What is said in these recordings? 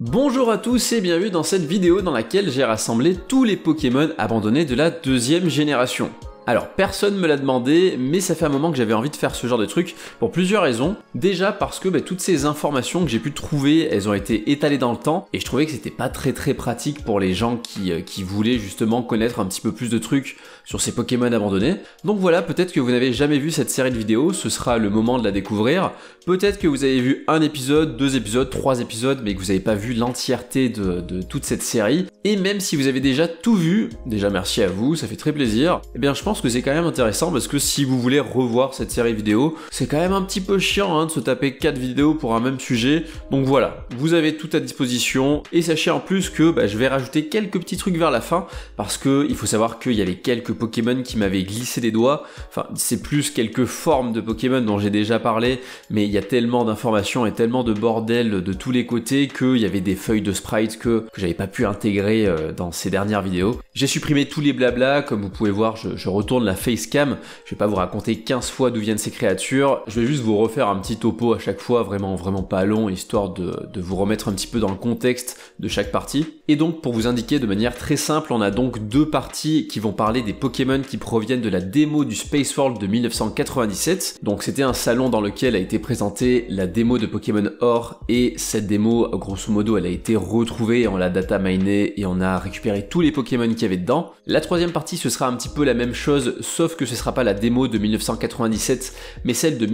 Bonjour à tous et bienvenue dans cette vidéo dans laquelle j'ai rassemblé tous les Pokémon abandonnés de la deuxième génération. Alors personne me l'a demandé, mais ça fait un moment que j'avais envie de faire ce genre de truc pour plusieurs raisons. Déjà parce que toutes ces informations que j'ai pu trouver, elles ont été étalées dans le temps et je trouvais que c'était pas très pratique pour les gens qui voulaient justement connaître un petit peu plus de trucs sur ces Pokémon abandonnés. Donc voilà, peut-être que vous n'avez jamais vu cette série de vidéos, ce sera le moment de la découvrir. Peut-être que vous avez vu un épisode, 2 épisodes, 3 épisodes, mais que vous n'avez pas vu l'entièreté de toute cette série. Et même si vous avez déjà tout vu, déjà merci à vous, ça fait très plaisir, eh bien je pense que c'est quand même intéressant parce que si vous voulez revoir cette série vidéo, c'est quand même un petit peu chiant de se taper 4 vidéos pour un même sujet. Donc voilà, vous avez tout à disposition et sachez en plus que je vais rajouter quelques petits trucs vers la fin parce que il faut savoir qu'il y avait quelques Pokémon qui m'avaient glissé des doigts. Enfin, c'est plus quelques formes de Pokémon dont j'ai déjà parlé, mais il y a tellement d'informations et tellement de bordel de tous les côtés qu'il y avait des feuilles de sprites que j'avais pas pu intégrer dans ces dernières vidéos. J'ai supprimé tous les blabla, comme vous pouvez voir, je retourne la facecam, je vais pas vous raconter 15 fois d'où viennent ces créatures, je vais juste vous refaire un petit topo à chaque fois, vraiment pas long, histoire de vous remettre un petit peu dans le contexte de chaque partie. Et donc pour vous indiquer de manière très simple, on a donc deux parties qui vont parler des Pokémon qui proviennent de la démo du Space World de 1997. Donc c'était un salon dans lequel a été présentée la démo de Pokémon Or, et cette démo, grosso modo, elle a été retrouvée, on l'a data miné et on a récupéré tous les Pokémon qu'il y avait dedans. La troisième partie, ce sera un petit peu la même chose, sauf que ce sera pas la démo de 1997, mais celle de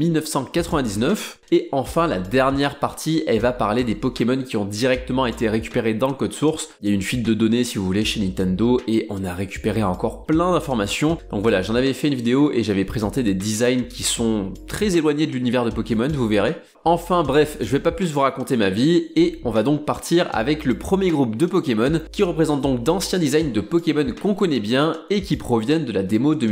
1999. Et enfin, la dernière partie, elle va parler des Pokémon qui ont directement été récupérés dans le code source. Il y a une fuite de données, si vous voulez, chez Nintendo, et on a récupéré encore plein d'informations. Donc voilà, j'en avais fait une vidéo et j'avais présenté des designs qui sont très éloignés de l'univers de Pokémon, vous verrez. Enfin bref, je vais pas plus vous raconter ma vie, et on va donc partir avec le premier groupe de Pokémon, qui représente donc d'anciens designs de Pokémon qu'on connaît bien, et qui proviennent de la démo de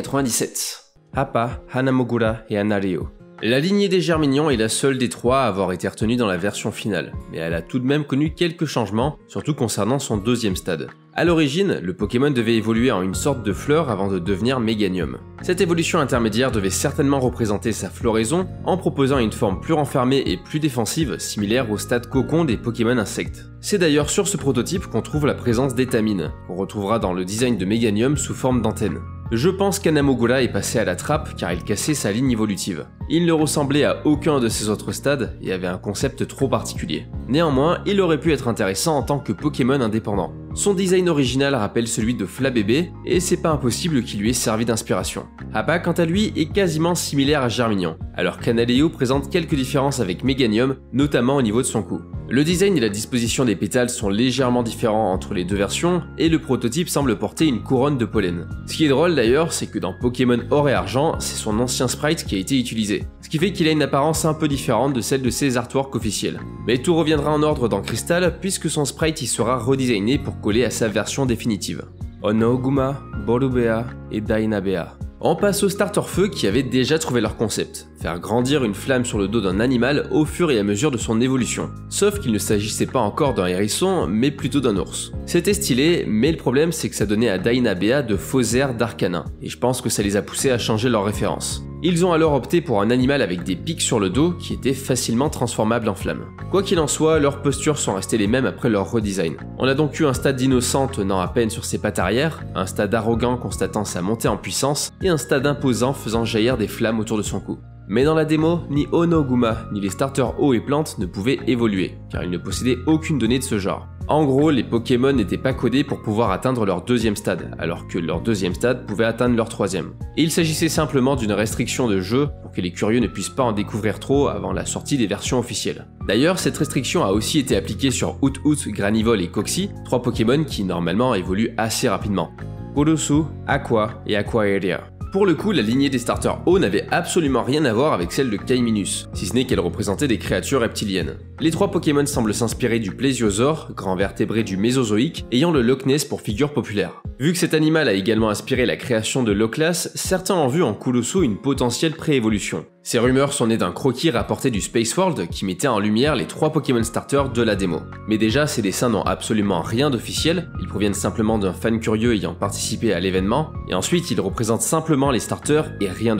1997. Happa, Hanamogura et Anareo. La lignée des Germignon est la seule des trois à avoir été retenue dans la version finale, mais elle a tout de même connu quelques changements, surtout concernant son deuxième stade. A l'origine, le Pokémon devait évoluer en une sorte de fleur avant de devenir Méganium. Cette évolution intermédiaire devait certainement représenter sa floraison en proposant une forme plus renfermée et plus défensive, similaire au stade cocon des Pokémon insectes. C'est d'ailleurs sur ce prototype qu'on trouve la présence d'étamines, qu'on retrouvera dans le design de Méganium sous forme d'antenne. Je pense qu'Hanamogura est passé à la trappe car il cassait sa ligne évolutive. Il ne ressemblait à aucun de ses autres stades et avait un concept trop particulier. Néanmoins, il aurait pu être intéressant en tant que Pokémon indépendant. Son design original rappelle celui de Flabébé, et c'est pas impossible qu'il lui ait servi d'inspiration. Happa, quant à lui, est quasiment similaire à Germignon, alors qu'Analeo présente quelques différences avec Méganium, notamment au niveau de son cou. Le design et la disposition des pétales sont légèrement différents entre les deux versions, et le prototype semble porter une couronne de pollen. Ce qui est drôle d'ailleurs, c'est que dans Pokémon Or et Argent, c'est son ancien sprite qui a été utilisé, ce qui fait qu'il a une apparence un peu différente de celle de ses artworks officiels. Mais tout reviendra en ordre dans Crystal, puisque son sprite y sera redesigné pour coller à sa version définitive. Onoguma, Borubea et Dainabea. On passe au starter feu qui avait déjà trouvé leur concept, faire grandir une flamme sur le dos d'un animal au fur et à mesure de son évolution. Sauf qu'il ne s'agissait pas encore d'un hérisson, mais plutôt d'un ours. C'était stylé, mais le problème c'est que ça donnait à Dainabea de faux airs d'Arcanin, et je pense que ça les a poussés à changer leur référence. Ils ont alors opté pour un animal avec des pics sur le dos qui était facilement transformable en flamme. Quoi qu'il en soit, leurs postures sont restées les mêmes après leur redesign. On a donc eu un stade innocent tenant à peine sur ses pattes arrière, un stade arrogant constatant sa montée en puissance, et un stade imposant faisant jaillir des flammes autour de son cou. Mais dans la démo, ni Onoguma, ni les starters eau et plantes ne pouvaient évoluer, car ils ne possédaient aucune donnée de ce genre. En gros, les Pokémon n'étaient pas codés pour pouvoir atteindre leur deuxième stade, alors que leur deuxième stade pouvait atteindre leur troisième. Et il s'agissait simplement d'une restriction de jeu pour que les curieux ne puissent pas en découvrir trop avant la sortie des versions officielles. D'ailleurs, cette restriction a aussi été appliquée sur Hoot-Hoot, Granivol et Coxie, trois Pokémon qui normalement évoluent assez rapidement. Kurusu, Aqua et Aquaria. Pour le coup, la lignée des starters eau n'avait absolument rien à voir avec celle de Kaiminus, si ce n'est qu'elle représentait des créatures reptiliennes. Les trois Pokémon semblent s'inspirer du Plésiosaure, grand vertébré du Mésozoïque, ayant le Loch Ness pour figure populaire. Vu que cet animal a également inspiré la création de Loclas, certains ont vu en Kurusu une potentielle préévolution. Ces rumeurs sont nées d'un croquis rapporté du Space World qui mettait en lumière les trois Pokémon starters de la démo. Mais déjà, ces dessins n'ont absolument rien d'officiel, ils proviennent simplement d'un fan curieux ayant participé à l'événement, et ensuite ils représentent simplement les starters et rien d'autre.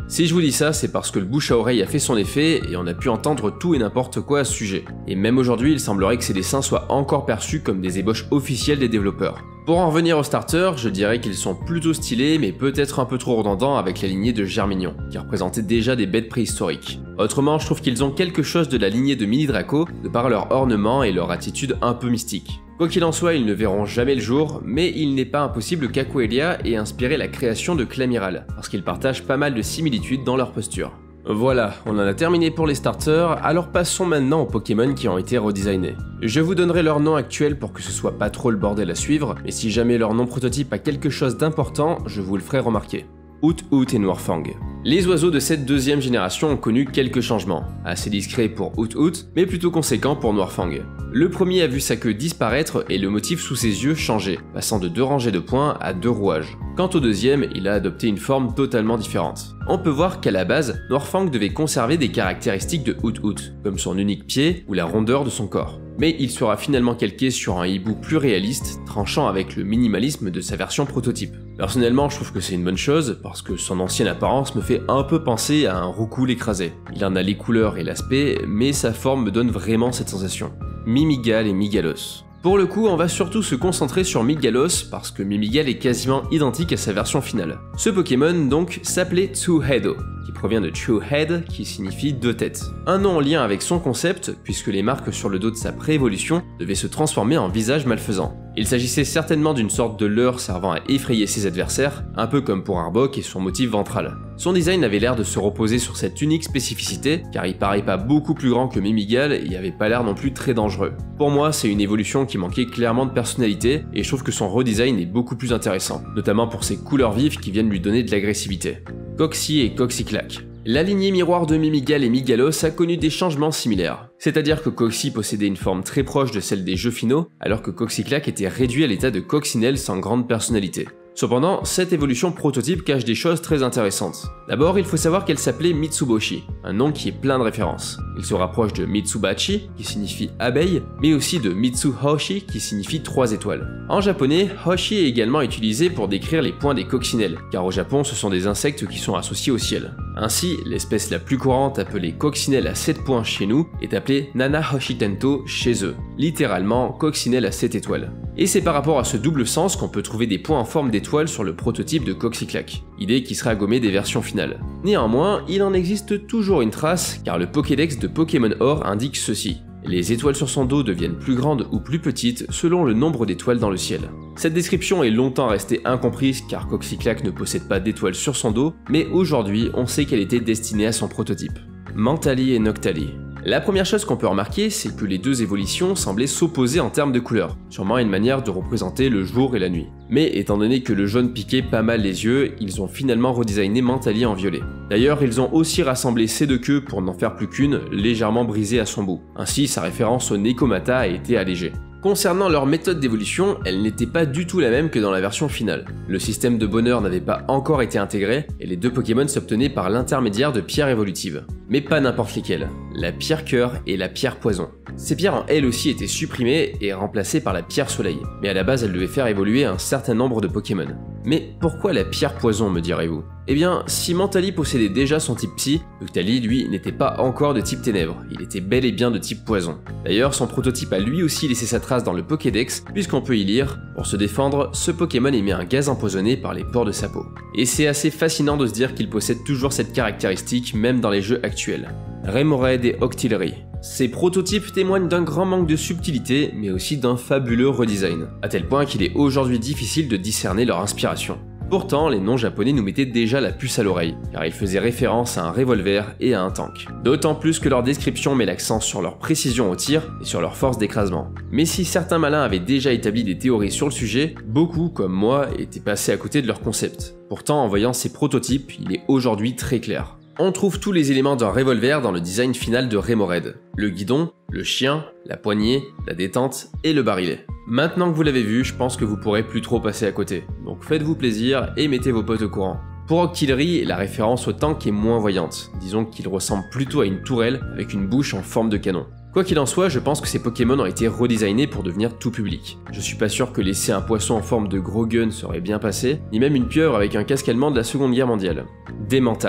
Si je vous dis ça, c'est parce que le bouche à oreille a fait son effet et on a pu entendre tout et n'importe quoi à ce sujet. Et même aujourd'hui, il semblerait que ces dessins soient encore perçus comme des ébauches officielles des développeurs. Pour en revenir aux starters, je dirais qu'ils sont plutôt stylés mais peut-être un peu trop redondants avec la lignée de Germignon, qui représentait déjà des bêtes préhistoriques. Autrement, je trouve qu'ils ont quelque chose de la lignée de Mini Draco, de par leur ornement et leur attitude un peu mystique. Quoi qu'il en soit, ils ne verront jamais le jour, mais il n'est pas impossible qu'Aqualia ait inspiré la création de Clamiral, parce qu'ils partagent pas mal de similitudes dans leur posture. Voilà, on en a terminé pour les starters, alors passons maintenant aux Pokémon qui ont été redesignés. Je vous donnerai leur nom actuel pour que ce soit pas trop le bordel à suivre, mais si jamais leur nom prototype a quelque chose d'important, je vous le ferai remarquer. Hoothoot et Noirfang. Les oiseaux de cette deuxième génération ont connu quelques changements, assez discrets pour Hoothoot, mais plutôt conséquents pour Noirfang. Le premier a vu sa queue disparaître et le motif sous ses yeux changer, passant de 2 rangées de points à 2 rouages. Quant au deuxième, il a adopté une forme totalement différente. On peut voir qu'à la base, Noirfang devait conserver des caractéristiques de Hoothoot, comme son unique pied ou la rondeur de son corps. Mais il sera finalement calqué sur un hibou plus réaliste, tranchant avec le minimalisme de sa version prototype. Personnellement, je trouve que c'est une bonne chose, parce que son ancienne apparence me fait un peu penser à un roucoule écrasé. Il en a les couleurs et l'aspect, mais sa forme me donne vraiment cette sensation. Mimigal et Migalos. Pour le coup, on va surtout se concentrer sur Migalos parce que Mimigal est quasiment identique à sa version finale. Ce Pokémon donc s'appelait Two-Heado, qui provient de Two Head qui signifie 2 têtes. Un nom en lien avec son concept puisque les marques sur le dos de sa pré-évolution devaient se transformer en visage malfaisant. Il s'agissait certainement d'une sorte de leurre servant à effrayer ses adversaires, un peu comme pour Arbok et son motif ventral. Son design avait l'air de se reposer sur cette unique spécificité, car il paraît pas beaucoup plus grand que Mimigal et il avait pas l'air non plus très dangereux. Pour moi, c'est une évolution qui manquait clairement de personnalité, et je trouve que son redesign est beaucoup plus intéressant, notamment pour ses couleurs vives qui viennent lui donner de l'agressivité. Coxy et Coxyclack. La lignée miroir de Mimigal et Migalos a connu des changements similaires. C'est-à-dire que Coxy possédait une forme très proche de celle des jeux finaux, alors que Coxyclack était réduit à l'état de coccinelle sans grande personnalité. Cependant, cette évolution prototype cache des choses très intéressantes. D'abord, il faut savoir qu'elle s'appelait Mitsuboshi, un nom qui est plein de références. Il se rapproche de Mitsubachi, qui signifie abeille, mais aussi de Mitsuhoshi, qui signifie 3 étoiles. En japonais, Hoshi est également utilisé pour décrire les points des coccinelles, car au Japon, ce sont des insectes qui sont associés au ciel. Ainsi, l'espèce la plus courante appelée coccinelle à 7 points chez nous est appelée Nanahoshitento chez eux, littéralement coccinelle à 7 étoiles. Et c'est par rapport à ce double sens qu'on peut trouver des points en forme d'étoile sur le prototype de Coxyclack, idée qui sera gommée des versions finales. Néanmoins, il en existe toujours une trace, car le Pokédex de Pokémon Or indique ceci. Les étoiles sur son dos deviennent plus grandes ou plus petites selon le nombre d'étoiles dans le ciel. Cette description est longtemps restée incomprise car Coxyclack ne possède pas d'étoiles sur son dos, mais aujourd'hui on sait qu'elle était destinée à son prototype. Mentali et Noctali. La première chose qu'on peut remarquer, c'est que les deux évolutions semblaient s'opposer en termes de couleurs, sûrement une manière de représenter le jour et la nuit. Mais étant donné que le jaune piquait pas mal les yeux, ils ont finalement redesigné Mentali en violet. D'ailleurs, ils ont aussi rassemblé ces deux queues pour n'en faire plus qu'une, légèrement brisée à son bout. Ainsi, sa référence au Nekomata a été allégée. Concernant leur méthode d'évolution, elle n'était pas du tout la même que dans la version finale. Le système de bonheur n'avait pas encore été intégré, et les deux Pokémon s'obtenaient par l'intermédiaire de pierres évolutives. Mais pas n'importe lesquelles, la pierre cœur et la pierre poison. Ces pierres ont elles aussi été supprimées et remplacées par la pierre soleil, mais à la base elles devaient faire évoluer un certain nombre de Pokémon. Mais pourquoi la pierre poison, me direz-vous? Eh bien, si Mentali possédait déjà son type psy, Noctali, lui, n'était pas encore de type ténèbres, il était bel et bien de type poison. D'ailleurs, son prototype a lui aussi laissé sa trace dans le Pokédex, puisqu'on peut y lire « Pour se défendre, ce Pokémon émet un gaz empoisonné par les pores de sa peau ». Et c'est assez fascinant de se dire qu'il possède toujours cette caractéristique, même dans les jeux actuels. Remoraid et Octillery. Ces prototypes témoignent d'un grand manque de subtilité, mais aussi d'un fabuleux redesign, à tel point qu'il est aujourd'hui difficile de discerner leur inspiration. Pourtant, les noms japonais nous mettaient déjà la puce à l'oreille, car ils faisaient référence à un revolver et à un tank. D'autant plus que leur description met l'accent sur leur précision au tir et sur leur force d'écrasement. Mais si certains malins avaient déjà établi des théories sur le sujet, beaucoup, comme moi, étaient passés à côté de leur concept. Pourtant, en voyant ces prototypes, il est aujourd'hui très clair. On trouve tous les éléments d'un revolver dans le design final de Remoraid. Le guidon, le chien, la poignée, la détente et le barillet. Maintenant que vous l'avez vu, je pense que vous pourrez plus trop passer à côté. Donc faites-vous plaisir et mettez vos potes au courant. Pour Octillery, la référence au tank est moins voyante. Disons qu'il ressemble plutôt à une tourelle avec une bouche en forme de canon. Quoi qu'il en soit, je pense que ces Pokémon ont été redesignés pour devenir tout public. Je suis pas sûr que laisser un poisson en forme de gros gun serait bien passé, ni même une pieuvre avec un casque allemand de la Seconde Guerre mondiale. Dementa.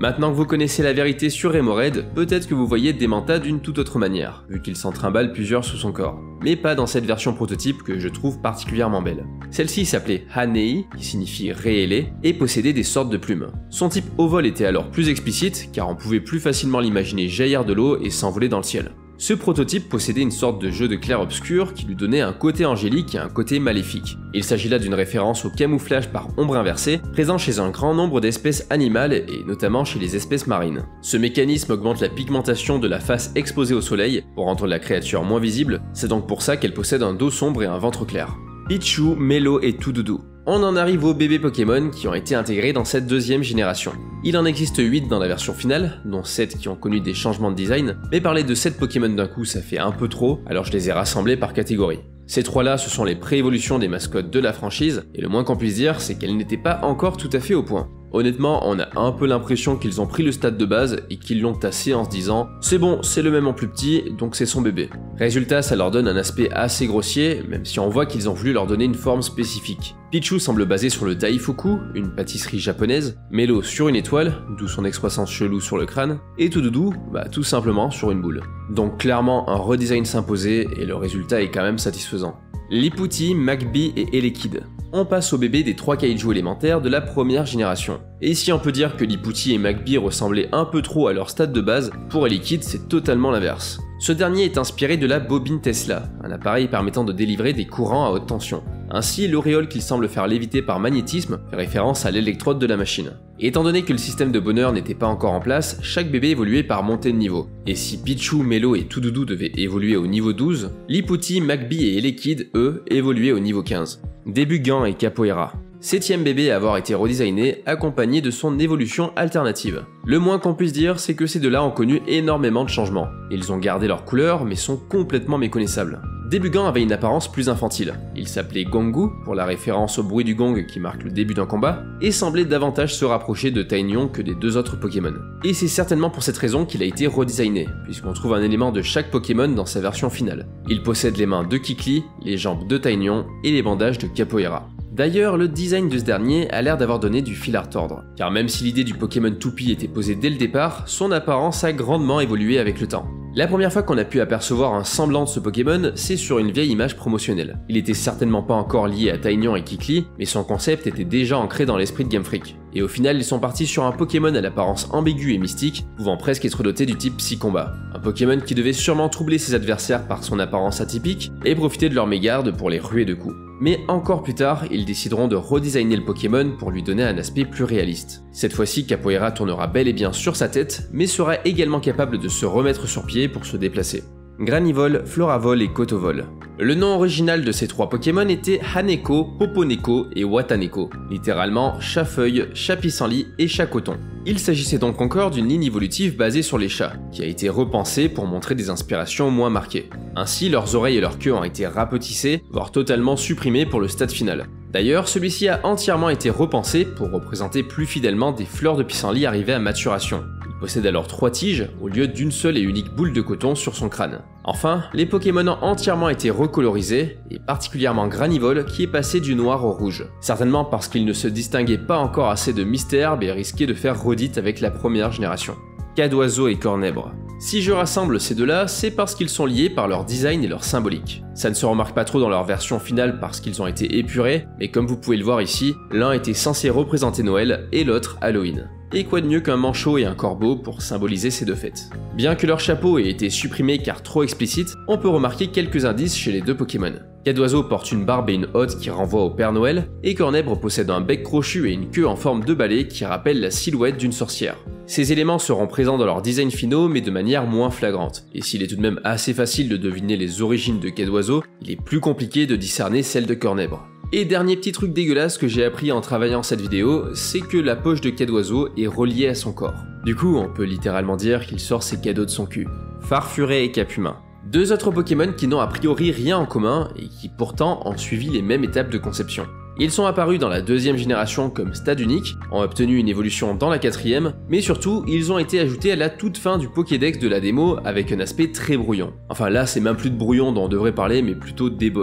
Maintenant que vous connaissez la vérité sur Remoraid, peut-être que vous voyez Dementa d'une toute autre manière, vu qu'il s'en trimballe plusieurs sous son corps. Mais pas dans cette version prototype que je trouve particulièrement belle. Celle-ci s'appelait Hanei, qui signifie réélé, et possédait des sortes de plumes. Son type au vol était alors plus explicite, car on pouvait plus facilement l'imaginer jaillir de l'eau et s'envoler dans le ciel. Ce prototype possédait une sorte de jeu de clair-obscur qui lui donnait un côté angélique et un côté maléfique. Il s'agit là d'une référence au camouflage par ombre inversée, présent chez un grand nombre d'espèces animales et notamment chez les espèces marines. Ce mécanisme augmente la pigmentation de la face exposée au soleil pour rendre la créature moins visible, c'est donc pour ça qu'elle possède un dos sombre et un ventre clair. Pichu, Melo et Toudoudou. On en arrive aux bébés Pokémon qui ont été intégrés dans cette deuxième génération. Il en existe 8 dans la version finale, dont 7 qui ont connu des changements de design, mais parler de 7 Pokémon d'un coup ça fait un peu trop, alors je les ai rassemblés par catégorie. Ces 3-là, ce sont les pré-évolutions des mascottes de la franchise, et le moins qu'on puisse dire, c'est qu'elles n'étaient pas encore tout à fait au point. Honnêtement, on a un peu l'impression qu'ils ont pris le stade de base et qu'ils l'ont tassé en se disant « c'est bon, c'est le même en plus petit, donc c'est son bébé ». Résultat, ça leur donne un aspect assez grossier, même si on voit qu'ils ont voulu leur donner une forme spécifique. Pichu semble basé sur le Daifuku, une pâtisserie japonaise, Melo sur une étoile, d'où son excroissance chelou sur le crâne, et Toudoudou, tout simplement sur une boule. Donc clairement un redesign s'imposait et le résultat est quand même satisfaisant. Lipouti, Magby et Elekid. On passe au bébé des 3 kaiju élémentaires de la première génération. Et si on peut dire que Lipouti et Magby ressemblaient un peu trop à leur stade de base, pour Elekid c'est totalement l'inverse. Ce dernier est inspiré de la bobine Tesla, un appareil permettant de délivrer des courants à haute tension. Ainsi, l'auréole qu'il semble faire léviter par magnétisme fait référence à l'électrode de la machine. Et étant donné que le système de bonheur n'était pas encore en place, chaque bébé évoluait par montée de niveau. Et si Pichu, Melo et Toudoudou devaient évoluer au niveau 12, Lipouti, Magby et Elekid, eux, évoluaient au niveau 15. Début Gant et Capoeira. 7ème bébé à avoir été redesigné, accompagné de son évolution alternative. Le moins qu'on puisse dire, c'est que ces deux-là ont connu énormément de changements. Ils ont gardé leur couleur, mais sont complètement méconnaissables. Débugant avait une apparence plus infantile. Il s'appelait Gongu, pour la référence au bruit du gong qui marque le début d'un combat, et semblait davantage se rapprocher de Taignon que des 2 autres Pokémon. Et c'est certainement pour cette raison qu'il a été redesigné, puisqu'on trouve un élément de chaque Pokémon dans sa version finale. Il possède les mains de Kikli, les jambes de Taignon et les bandages de Capoeira. D'ailleurs, le design de ce dernier a l'air d'avoir donné du fil à retordre, car même si l'idée du Pokémon toupie était posée dès le départ, son apparence a grandement évolué avec le temps. La première fois qu'on a pu apercevoir un semblant de ce Pokémon, c'est sur une vieille image promotionnelle. Il était certainement pas encore lié à Taignon et Kikli, mais son concept était déjà ancré dans l'esprit de Game Freak. Et au final, ils sont partis sur un Pokémon à l'apparence ambiguë et mystique, pouvant presque être doté du type Psy-Combat. Un Pokémon qui devait sûrement troubler ses adversaires par son apparence atypique, et profiter de leur mégarde pour les ruer de coups. Mais encore plus tard, ils décideront de redesigner le Pokémon pour lui donner un aspect plus réaliste. Cette fois-ci, Capoeira tournera bel et bien sur sa tête, mais sera également capable de se remettre sur pied pour se déplacer. Granivol, Floravol et Kotovol. Le nom original de ces 3 Pokémon était Haneko, Poponeko et Wataneko, littéralement chat-feuille, chat-pissenlit et chat-coton. Il s'agissait donc encore d'une ligne évolutive basée sur les chats, qui a été repensée pour montrer des inspirations moins marquées. Ainsi, leurs oreilles et leur queue ont été rapetissées, voire totalement supprimées pour le stade final. D'ailleurs, celui-ci a entièrement été repensé pour représenter plus fidèlement des fleurs de pissenlit arrivées à maturation. Il possède alors 3 tiges au lieu d'une seule et unique boule de coton sur son crâne. Enfin, les Pokémon ont entièrement été recolorisés, et particulièrement Granivol qui est passé du noir au rouge. Certainement parce qu'il ne se distinguait pas encore assez de Mystherbe et risquait de faire redite avec la première génération. Cadoiseau et Cornèbre. Si je rassemble ces deux-là, c'est parce qu'ils sont liés par leur design et leur symbolique. Ça ne se remarque pas trop dans leur version finale parce qu'ils ont été épurés, mais comme vous pouvez le voir ici, l'un était censé représenter Noël et l'autre Halloween. Et quoi de mieux qu'un manchot et un corbeau pour symboliser ces deux fêtes. Bien que leur chapeau ait été supprimé car trop explicite, on peut remarquer quelques indices chez les 2 Pokémon. Cadoiseau porte une barbe et une hotte qui renvoient au Père Noël, et Cornèbre possède un bec crochu et une queue en forme de balai qui rappelle la silhouette d'une sorcière. Ces éléments seront présents dans leurs designs finaux mais de manière moins flagrante, et s'il est tout de même assez facile de deviner les origines de Cadoiseau, il est plus compliqué de discerner celles de Cornèbre. Et dernier petit truc dégueulasse que j'ai appris en travaillant cette vidéo, c'est que la poche de Cadoiseau est reliée à son corps. Du coup, on peut littéralement dire qu'il sort ses cadeaux de son cul. Farfuret et Capumin. 2 autres Pokémon qui n'ont a priori rien en commun et qui pourtant ont suivi les mêmes étapes de conception. Ils sont apparus dans la 2e génération comme stade unique, ont obtenu une évolution dans la 4e, mais surtout, ils ont été ajoutés à la toute fin du Pokédex de la démo avec un aspect très brouillon. Enfin là, c'est même plus de brouillon dont on devrait parler, mais plutôt d'ébauche.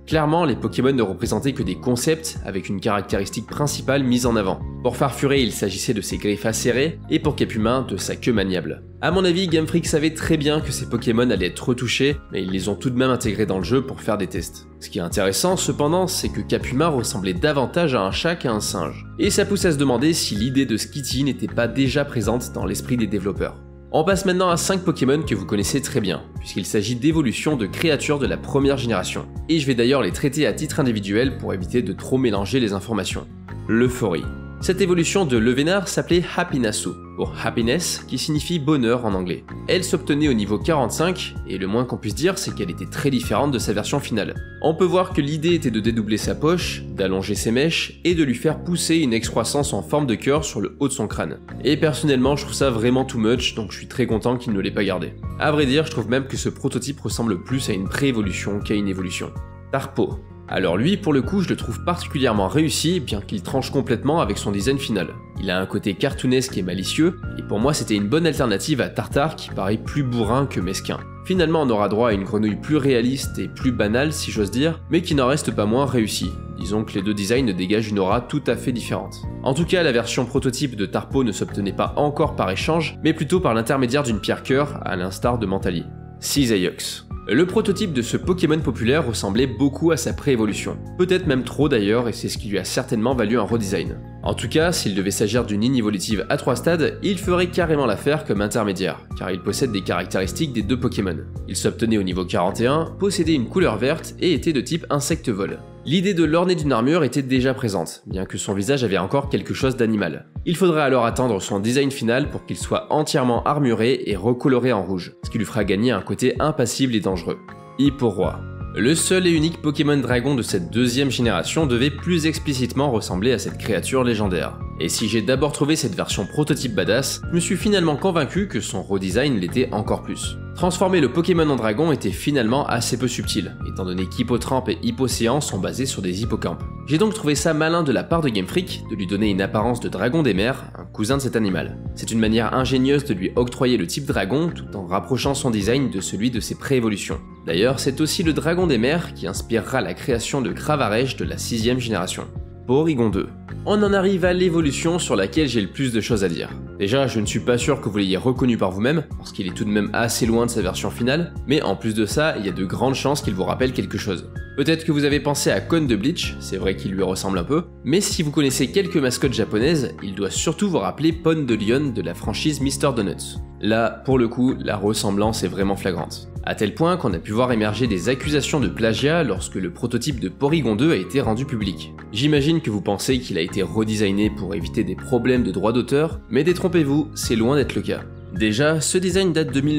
Clairement, les Pokémon ne représentaient que des concepts avec une caractéristique principale mise en avant. Pour Farfuré, il s'agissait de ses griffes acérées, et pour Capumin, de sa queue maniable. A mon avis, Game Freak savait très bien que ces Pokémon allaient être retouchés, mais ils les ont tout de même intégrés dans le jeu pour faire des tests. Ce qui est intéressant cependant, c'est que Capumin ressemblait davantage à un chat qu'à un singe. Et ça pousse à se demander si l'idée de Skitty n'était pas déjà présente dans l'esprit des développeurs. On passe maintenant à 5 Pokémon que vous connaissez très bien, puisqu'il s'agit d'évolutions de créatures de la première génération. Et je vais d'ailleurs les traiter à titre individuel pour éviter de trop mélanger les informations. L'Euphorie. Cette évolution de Levénard s'appelait Happinassu, pour Happiness, qui signifie bonheur en anglais. Elle s'obtenait au niveau 45, et le moins qu'on puisse dire, c'est qu'elle était très différente de sa version finale. On peut voir que l'idée était de dédoubler sa poche, d'allonger ses mèches, et de lui faire pousser une excroissance en forme de cœur sur le haut de son crâne. Et personnellement, je trouve ça vraiment too much, donc je suis très content qu'il ne l'ait pas gardé. À vrai dire, je trouve même que ce prototype ressemble plus à une pré-évolution qu'à une évolution. Tarpo. Alors lui, pour le coup, je le trouve particulièrement réussi, bien qu'il tranche complètement avec son design final. Il a un côté cartoonesque et malicieux, et pour moi c'était une bonne alternative à Tartare qui paraît plus bourrin que mesquin. Finalement on aura droit à une grenouille plus réaliste et plus banale si j'ose dire, mais qui n'en reste pas moins réussie. Disons que les deux designs dégagent une aura tout à fait différente. En tout cas, la version prototype de Tarpo ne s'obtenait pas encore par échange, mais plutôt par l'intermédiaire d'une pierre cœur, à l'instar de Mentali. Cisaillux. Le prototype de ce Pokémon populaire ressemblait beaucoup à sa pré-évolution. Peut-être même trop d'ailleurs, et c'est ce qui lui a certainement valu un redesign. En tout cas, s'il devait s'agir d'une ligne évolutive à 3 stades, il ferait carrément l'affaire comme intermédiaire, car il possède des caractéristiques des deux Pokémon. Il s'obtenait au niveau 41, possédait une couleur verte et était de type insecte-vol. L'idée de l'orner d'une armure était déjà présente, bien que son visage avait encore quelque chose d'animal. Il faudrait alors attendre son design final pour qu'il soit entièrement armuré et recoloré en rouge, ce qui lui fera gagner un côté impassible et dangereux. Hipporoi. Le seul et unique Pokémon dragon de cette deuxième génération devait plus explicitement ressembler à cette créature légendaire. Et si j'ai d'abord trouvé cette version prototype badass, je me suis finalement convaincu que son redesign l'était encore plus. Transformer le Pokémon en dragon était finalement assez peu subtil, étant donné qu'Hippotrampe et Hippocéan sont basés sur des hippocampes. J'ai donc trouvé ça malin de la part de Game Freak de lui donner une apparence de dragon des mers, un cousin de cet animal. C'est une manière ingénieuse de lui octroyer le type dragon tout en rapprochant son design de celui de ses pré-évolutions. D'ailleurs, c'est aussi le dragon des mers qui inspirera la création de Cravarèche de la 6ème génération. Porygon 2. On en arrive à l'évolution sur laquelle j'ai le plus de choses à dire. Déjà, je ne suis pas sûr que vous l'ayez reconnu par vous-même, parce qu'il est tout de même assez loin de sa version finale, mais en plus de ça, il y a de grandes chances qu'il vous rappelle quelque chose. Peut-être que vous avez pensé à Kon de Bleach, c'est vrai qu'il lui ressemble un peu, mais si vous connaissez quelques mascottes japonaises, il doit surtout vous rappeler Pondelion de la franchise Mr. Donuts. Là, pour le coup, la ressemblance est vraiment flagrante. À tel point qu'on a pu voir émerger des accusations de plagiat lorsque le prototype de Porygon 2 a été rendu public. J'imagine que vous pensez qu'il a été redesigné pour éviter des problèmes de droit d'auteur, mais détrompez-vous, c'est loin d'être le cas. Déjà, ce design date de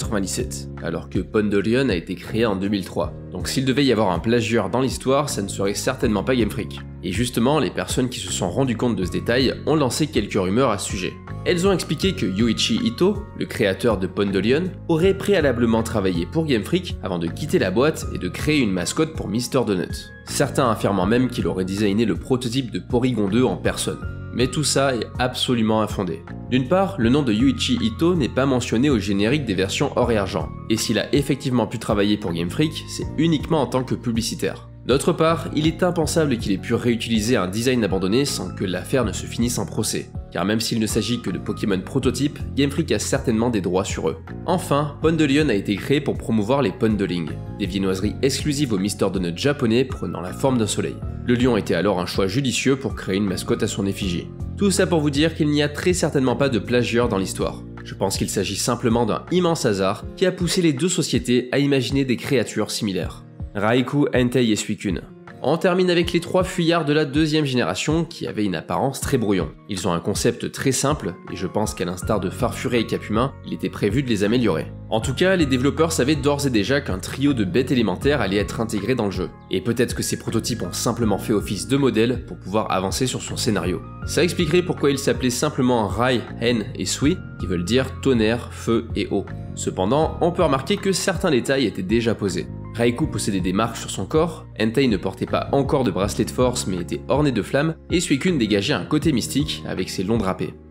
1997, alors que Pondelion a été créé en 2003. Donc s'il devait y avoir un plagieur dans l'histoire, ça ne serait certainement pas Game Freak. Et justement, les personnes qui se sont rendues compte de ce détail ont lancé quelques rumeurs à ce sujet. Elles ont expliqué que Yuichi Ito, le créateur de Pondelion, aurait préalablement travaillé pour Game Freak avant de quitter la boîte et de créer une mascotte pour Mr. Donut. Certains affirmant même qu'il aurait designé le prototype de Porygon 2 en personne. Mais tout ça est absolument infondé. D'une part, le nom de Yuichi Ito n'est pas mentionné au générique des versions or et argent, et s'il a effectivement pu travailler pour Game Freak, c'est uniquement en tant que publicitaire. D'autre part, il est impensable qu'il ait pu réutiliser un design abandonné sans que l'affaire ne se finisse en procès, car même s'il ne s'agit que de Pokémon prototypes, Game Freak a certainement des droits sur eux. Enfin, Pondelion a été créé pour promouvoir les Pondelings, des viennoiseries exclusives au Mr. Donut japonais prenant la forme d'un soleil. Le lion était alors un choix judicieux pour créer une mascotte à son effigie. Tout ça pour vous dire qu'il n'y a très certainement pas de plagieur dans l'histoire. Je pense qu'il s'agit simplement d'un immense hasard qui a poussé les deux sociétés à imaginer des créatures similaires. Raikou, Entei et Suicune. On termine avec les 3 fuyards de la deuxième génération qui avaient une apparence très brouillon. Ils ont un concept très simple et je pense qu'à l'instar de Farfuré et Capumin, il était prévu de les améliorer. En tout cas, les développeurs savaient d'ores et déjà qu'un trio de bêtes élémentaires allait être intégré dans le jeu. Et peut-être que ces prototypes ont simplement fait office de modèle pour pouvoir avancer sur son scénario. Ça expliquerait pourquoi ils s'appelaient simplement Rai, Hen et Sui, qui veulent dire tonnerre, feu et eau. Cependant, on peut remarquer que certains détails étaient déjà posés. Raikou possédait des marques sur son corps, Entei ne portait pas encore de bracelet de force mais était orné de flammes, et Suicune dégageait un côté mystique avec ses longs drapés.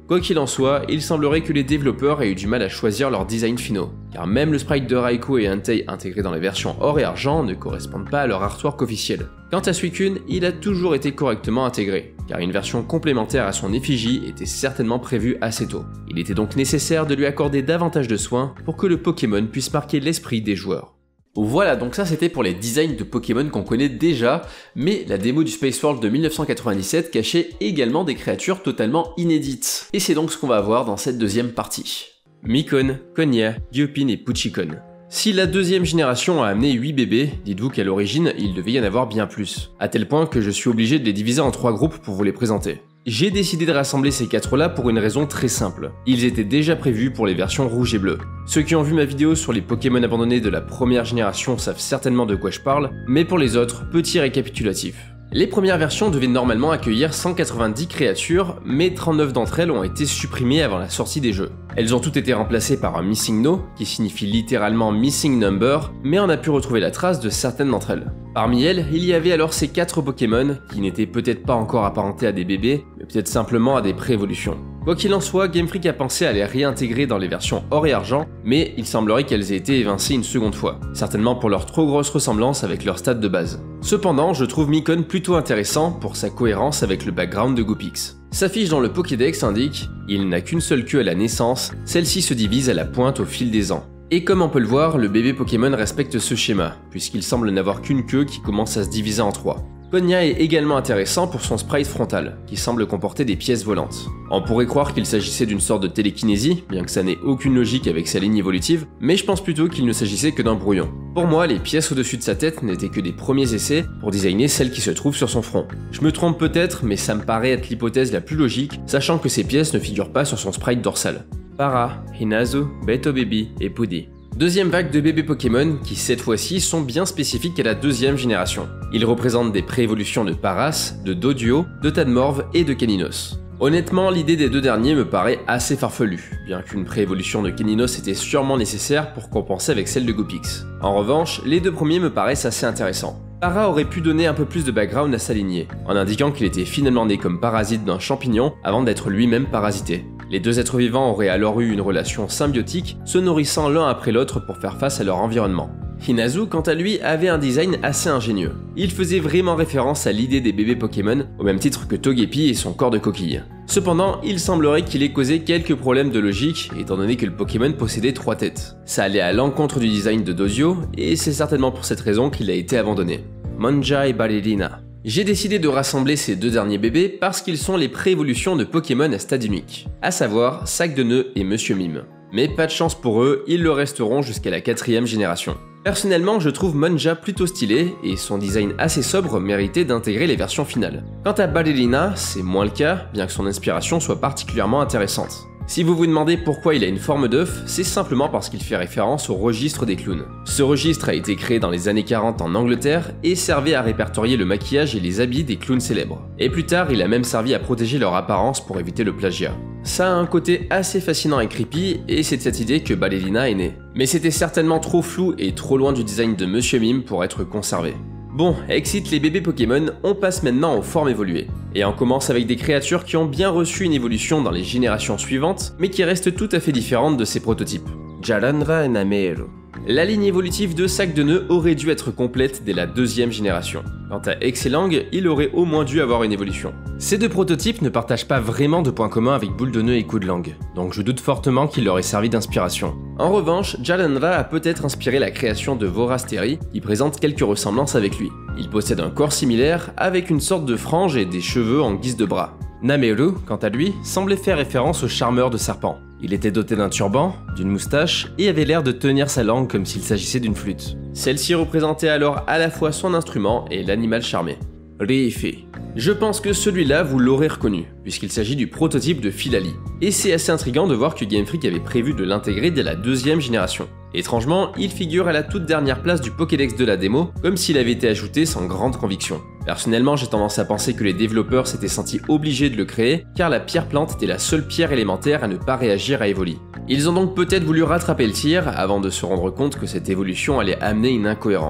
Quoi qu'il en soit, il semblerait que les développeurs aient eu du mal à choisir leurs designs finaux, car même le sprite de Raikou et Entei intégrés dans la version or et argent ne correspondent pas à leur artwork officiel. Quant à Suicune, il a toujours été correctement intégré, car une version complémentaire à son effigie était certainement prévue assez tôt. Il était donc nécessaire de lui accorder davantage de soins pour que le Pokémon puisse marquer l'esprit des joueurs. Voilà, donc ça c'était pour les designs de Pokémon qu'on connaît déjà, mais la démo du Space World de 1997 cachait également des créatures totalement inédites. Et c'est donc ce qu'on va voir dans cette deuxième partie. Mikon, Konya, Gyopin et Puchikon. Si la deuxième génération a amené 8 bébés, dites-vous qu'à l'origine, il devait y en avoir bien plus. À tel point que je suis obligé de les diviser en 3 groupes pour vous les présenter. J'ai décidé de rassembler ces 4-là pour une raison très simple. Ils étaient déjà prévus pour les versions rouge et bleu. Ceux qui ont vu ma vidéo sur les Pokémon abandonnés de la première génération savent certainement de quoi je parle, mais pour les autres, petit récapitulatif. Les premières versions devaient normalement accueillir 190 créatures, mais 39 d'entre elles ont été supprimées avant la sortie des jeux. Elles ont toutes été remplacées par un Missing No, qui signifie littéralement Missing Number, mais on a pu retrouver la trace de certaines d'entre elles. Parmi elles, il y avait alors ces 4 Pokémon, qui n'étaient peut-être pas encore apparentés à des bébés, mais peut-être simplement à des pré-évolutions. Quoi qu'il en soit, Game Freak a pensé à les réintégrer dans les versions or et argent, mais il semblerait qu'elles aient été évincées une seconde fois, certainement pour leur trop grosse ressemblance avec leur stade de base. Cependant, je trouve Mikon plutôt intéressant pour sa cohérence avec le background de Goopix. Sa fiche dans le Pokédex indique « Il n'a qu'une seule queue à la naissance, celle-ci se divise à la pointe au fil des ans ». Et comme on peut le voir, le bébé Pokémon respecte ce schéma, puisqu'il semble n'avoir qu'une queue qui commence à se diviser en 3. Konya est également intéressant pour son sprite frontal, qui semble comporter des pièces volantes. On pourrait croire qu'il s'agissait d'une sorte de télékinésie, bien que ça n'ait aucune logique avec sa ligne évolutive, mais je pense plutôt qu'il ne s'agissait que d'un brouillon. Pour moi, les pièces au-dessus de sa tête n'étaient que des premiers essais pour designer celles qui se trouvent sur son front. Je me trompe peut-être, mais ça me paraît être l'hypothèse la plus logique, sachant que ces pièces ne figurent pas sur son sprite dorsal. Para, Hinazu, Beto Baby et Puddy. Deuxième vague de bébés Pokémon qui cette fois-ci sont bien spécifiques à la deuxième génération. Ils représentent des pré-évolutions de Paras, de Doduo, de Tadmorve et de Keninos. Honnêtement, l'idée des deux derniers me paraît assez farfelue, bien qu'une pré-évolution de Keninos était sûrement nécessaire pour compenser avec celle de Goopix. En revanche, les deux premiers me paraissent assez intéressants. Para aurait pu donner un peu plus de background à sa lignée, en indiquant qu'il était finalement né comme parasite d'un champignon avant d'être lui-même parasité. Les deux êtres vivants auraient alors eu une relation symbiotique, se nourrissant l'un après l'autre pour faire face à leur environnement. Hinazu, quant à lui, avait un design assez ingénieux. Il faisait vraiment référence à l'idée des bébés Pokémon, au même titre que Togepi et son corps de coquille. Cependant, il semblerait qu'il ait causé quelques problèmes de logique, étant donné que le Pokémon possédait 3 têtes. Ça allait à l'encontre du design de Dozio, et c'est certainement pour cette raison qu'il a été abandonné. Manja et Ballerina. J'ai décidé de rassembler ces deux derniers bébés parce qu'ils sont les pré-évolutions de Pokémon à stade unique, à savoir Sac de Nœud et Monsieur Mime. Mais pas de chance pour eux, ils le resteront jusqu'à la 4ème génération. Personnellement, je trouve Manja plutôt stylé et son design assez sobre méritait d'intégrer les versions finales. Quant à Ballerina, c'est moins le cas, bien que son inspiration soit particulièrement intéressante. Si vous vous demandez pourquoi il a une forme d'œuf, c'est simplement parce qu'il fait référence au registre des clowns. Ce registre a été créé dans les années 40 en Angleterre et servait à répertorier le maquillage et les habits des clowns célèbres. Et plus tard, il a même servi à protéger leur apparence pour éviter le plagiat. Ça a un côté assez fascinant et creepy, et c'est de cette idée que Ballerina est née. Mais c'était certainement trop flou et trop loin du design de Monsieur Mime pour être conservé. Bon, excite les bébés Pokémon, on passe maintenant aux formes évoluées. Et on commence avec des créatures qui ont bien reçu une évolution dans les générations suivantes, mais qui restent tout à fait différentes de ces prototypes. Jalandra et Nameru. La ligne évolutive de Sac de Nœud aurait dû être complète dès la 2ème génération. Quant à Excellang, il aurait au moins dû avoir une évolution. Ces deux prototypes ne partagent pas vraiment de points communs avec Boule de Nœud et Coup de Langue, donc je doute fortement qu'il leur ait servi d'inspiration. En revanche, Jalandra a peut-être inspiré la création de Vorasteri, qui présente quelques ressemblances avec lui. Il possède un corps similaire, avec une sorte de frange et des cheveux en guise de bras. Nameru, quant à lui, semblait faire référence au charmeur de serpent. Il était doté d'un turban, d'une moustache et avait l'air de tenir sa langue comme s'il s'agissait d'une flûte. Celle-ci représentait alors à la fois son instrument et l'animal charmé. Riifi. Je pense que celui-là vous l'aurez reconnu, puisqu'il s'agit du prototype de Philali. Et c'est assez intriguant de voir que Game Freak avait prévu de l'intégrer dès la 2ème génération. Étrangement, il figure à la toute dernière place du Pokédex de la démo, comme s'il avait été ajouté sans grande conviction. Personnellement, j'ai tendance à penser que les développeurs s'étaient sentis obligés de le créer, car la pierre plante était la seule pierre élémentaire à ne pas réagir à Evoli. Ils ont donc peut-être voulu rattraper le tir, avant de se rendre compte que cette évolution allait amener une incohérence.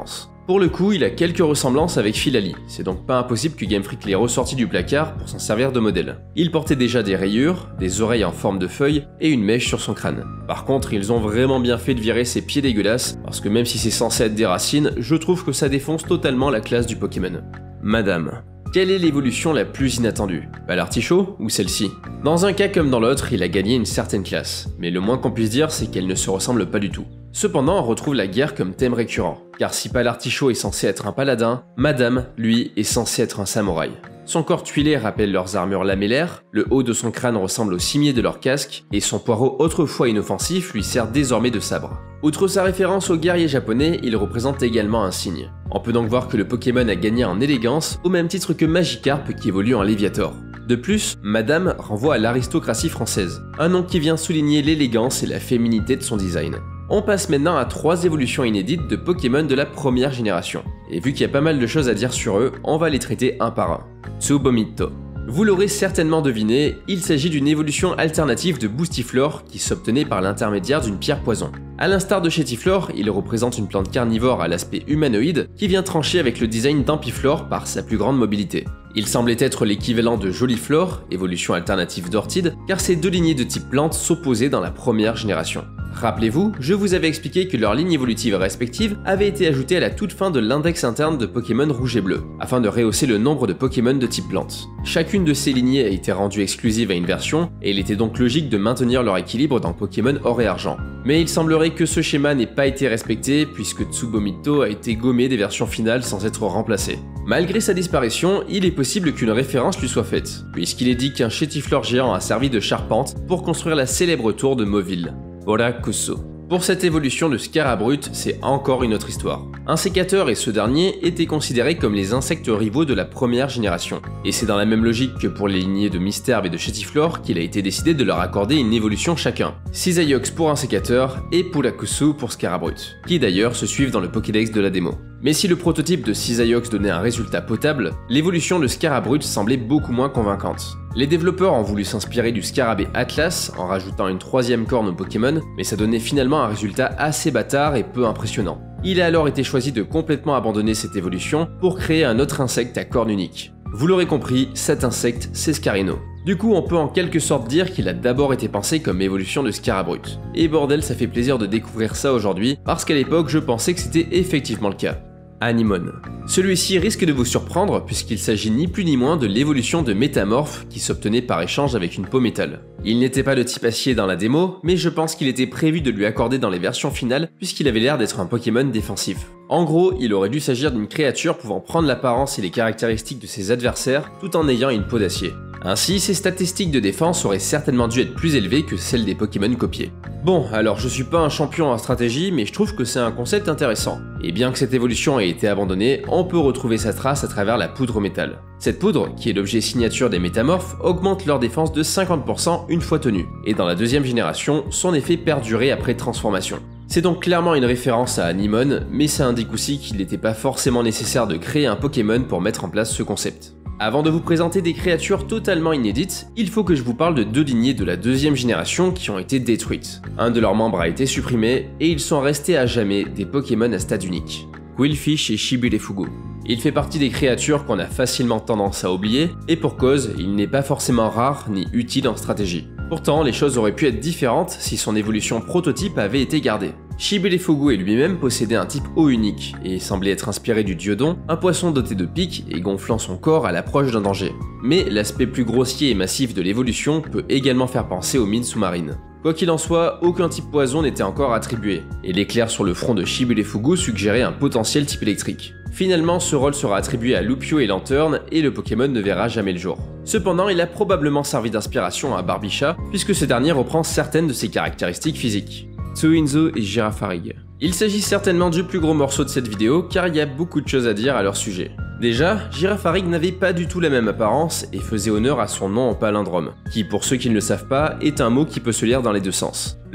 Pour le coup, il a quelques ressemblances avec Philali, c'est donc pas impossible que Game Freak l'ait ressorti du placard pour s'en servir de modèle. Il portait déjà des rayures, des oreilles en forme de feuille et une mèche sur son crâne. Par contre, ils ont vraiment bien fait de virer ses pieds dégueulasses, parce que même si c'est censé être des racines, je trouve que ça défonce totalement la classe du Pokémon. Madame. Quelle est l'évolution la plus inattendue? L'artichaut ou celle-ci? Dans un cas comme dans l'autre, il a gagné une certaine classe, mais le moins qu'on puisse dire c'est qu'elle ne se ressemble pas du tout. Cependant, on retrouve la guerre comme thème récurrent, car si Palartichaut est censé être un paladin, Madame, lui, est censé être un samouraï. Son corps tuilé rappelle leurs armures lamellaires, le haut de son crâne ressemble au cimier de leur casque, et son poireau autrefois inoffensif lui sert désormais de sabre. Outre sa référence au guerrier japonais, il représente également un cygne. On peut donc voir que le Pokémon a gagné en élégance, au même titre que Magikarp qui évolue en Léviator. De plus, Madame renvoie à l'aristocratie française, un nom qui vient souligner l'élégance et la féminité de son design. On passe maintenant à 3 évolutions inédites de Pokémon de la première génération. Et vu qu'il y a pas mal de choses à dire sur eux, on va les traiter un par un. Tsubomito. Vous l'aurez certainement deviné, il s'agit d'une évolution alternative de Boostiflore qui s'obtenait par l'intermédiaire d'une pierre poison. A l'instar de Chetiflore, il représente une plante carnivore à l'aspect humanoïde qui vient trancher avec le design d'Ampiflore par sa plus grande mobilité. Il semblait être l'équivalent de Joliflore, évolution alternative d'Ortide, car ces deux lignées de type plante s'opposaient dans la première génération. Rappelez-vous, je vous avais expliqué que leurs lignes évolutives respectives avaient été ajoutées à la toute fin de l'index interne de Pokémon rouge et bleu, afin de rehausser le nombre de Pokémon de type plante. Chacune de ces lignées a été rendue exclusive à une version, et il était donc logique de maintenir leur équilibre dans Pokémon or et argent. Mais il semblerait que ce schéma n'ait pas été respecté, puisque Tsubomito a été gommé des versions finales sans être remplacé. Malgré sa disparition, il est possible qu'une référence lui soit faite, puisqu'il est dit qu'un Chetiflore géant a servi de charpente pour construire la célèbre tour de Mauville. Borakuso. Pour cette évolution de Scarabrute, c'est encore une autre histoire. Un sécateur et ce dernier étaient considérés comme les insectes rivaux de la première génération. Et c'est dans la même logique que pour les lignées de Misтерve et de Chetiflore qu'il a été décidé de leur accorder une évolution chacun. Cisaillux pour un sécateur et Pulakusu pour Scarabrute, qui d'ailleurs se suivent dans le Pokédex de la démo. Mais si le prototype de Cisaillux donnait un résultat potable, l'évolution de Scarabrute semblait beaucoup moins convaincante. Les développeurs ont voulu s'inspirer du Scarabée Atlas en rajoutant une 3ème corne au Pokémon, mais ça donnait finalement un résultat assez bâtard et peu impressionnant. Il a alors été choisi de complètement abandonner cette évolution pour créer un autre insecte à corne unique. Vous l'aurez compris, cet insecte c'est Scarino. Du coup, on peut en quelque sorte dire qu'il a d'abord été pensé comme évolution de Scarabrute. Et bordel, ça fait plaisir de découvrir ça aujourd'hui, parce qu'à l'époque je pensais que c'était effectivement le cas. Anemone. Celui-ci risque de vous surprendre puisqu'il s'agit ni plus ni moins de l'évolution de Métamorphe qui s'obtenait par échange avec une peau métal. Il n'était pas de type acier dans la démo, mais je pense qu'il était prévu de lui accorder dans les versions finales puisqu'il avait l'air d'être un Pokémon défensif. En gros, il aurait dû s'agir d'une créature pouvant prendre l'apparence et les caractéristiques de ses adversaires tout en ayant une peau d'acier. Ainsi, ses statistiques de défense auraient certainement dû être plus élevées que celles des Pokémon copiés. Bon, alors je suis pas un champion en stratégie, mais je trouve que c'est un concept intéressant. Et bien que cette évolution ait été abandonnée, on peut retrouver sa trace à travers la poudre métal. Cette poudre, qui est l'objet signature des métamorphes, augmente leur défense de 50% une fois tenue, et dans la deuxième génération, son effet perdurait après transformation. C'est donc clairement une référence à Anemone, mais ça indique aussi qu'il n'était pas forcément nécessaire de créer un Pokémon pour mettre en place ce concept. Avant de vous présenter des créatures totalement inédites, il faut que je vous parle de deux lignées de la deuxième génération qui ont été détruites. Un de leurs membres a été supprimé, et ils sont restés à jamais des Pokémon à stade unique. Qwilfish et Shibulefugu. Il fait partie des créatures qu'on a facilement tendance à oublier, et pour cause, il n'est pas forcément rare ni utile en stratégie. Pourtant, les choses auraient pu être différentes si son évolution prototype avait été gardée. Shibulefugu est lui-même possédait un type eau unique, et semblait être inspiré du Diodon, un poisson doté de pics et gonflant son corps à l'approche d'un danger. Mais l'aspect plus grossier et massif de l'évolution peut également faire penser aux mines sous-marines. Quoi qu'il en soit, aucun type poison n'était encore attribué, et l'éclair sur le front de Shibulefugu suggérait un potentiel type électrique. Finalement, ce rôle sera attribué à Lupio et Lanterne, et le Pokémon ne verra jamais le jour. Cependant, il a probablement servi d'inspiration à Barbicha, puisque ce dernier reprend certaines de ses caractéristiques physiques. Tsuinzo et Girafarig. Il s'agit certainement du plus gros morceau de cette vidéo, car il y a beaucoup de choses à dire à leur sujet. Déjà, Girafarig n'avait pas du tout la même apparence et faisait honneur à son nom en palindrome, qui pour ceux qui ne le savent pas, est un mot qui peut se lire dans les deux sens.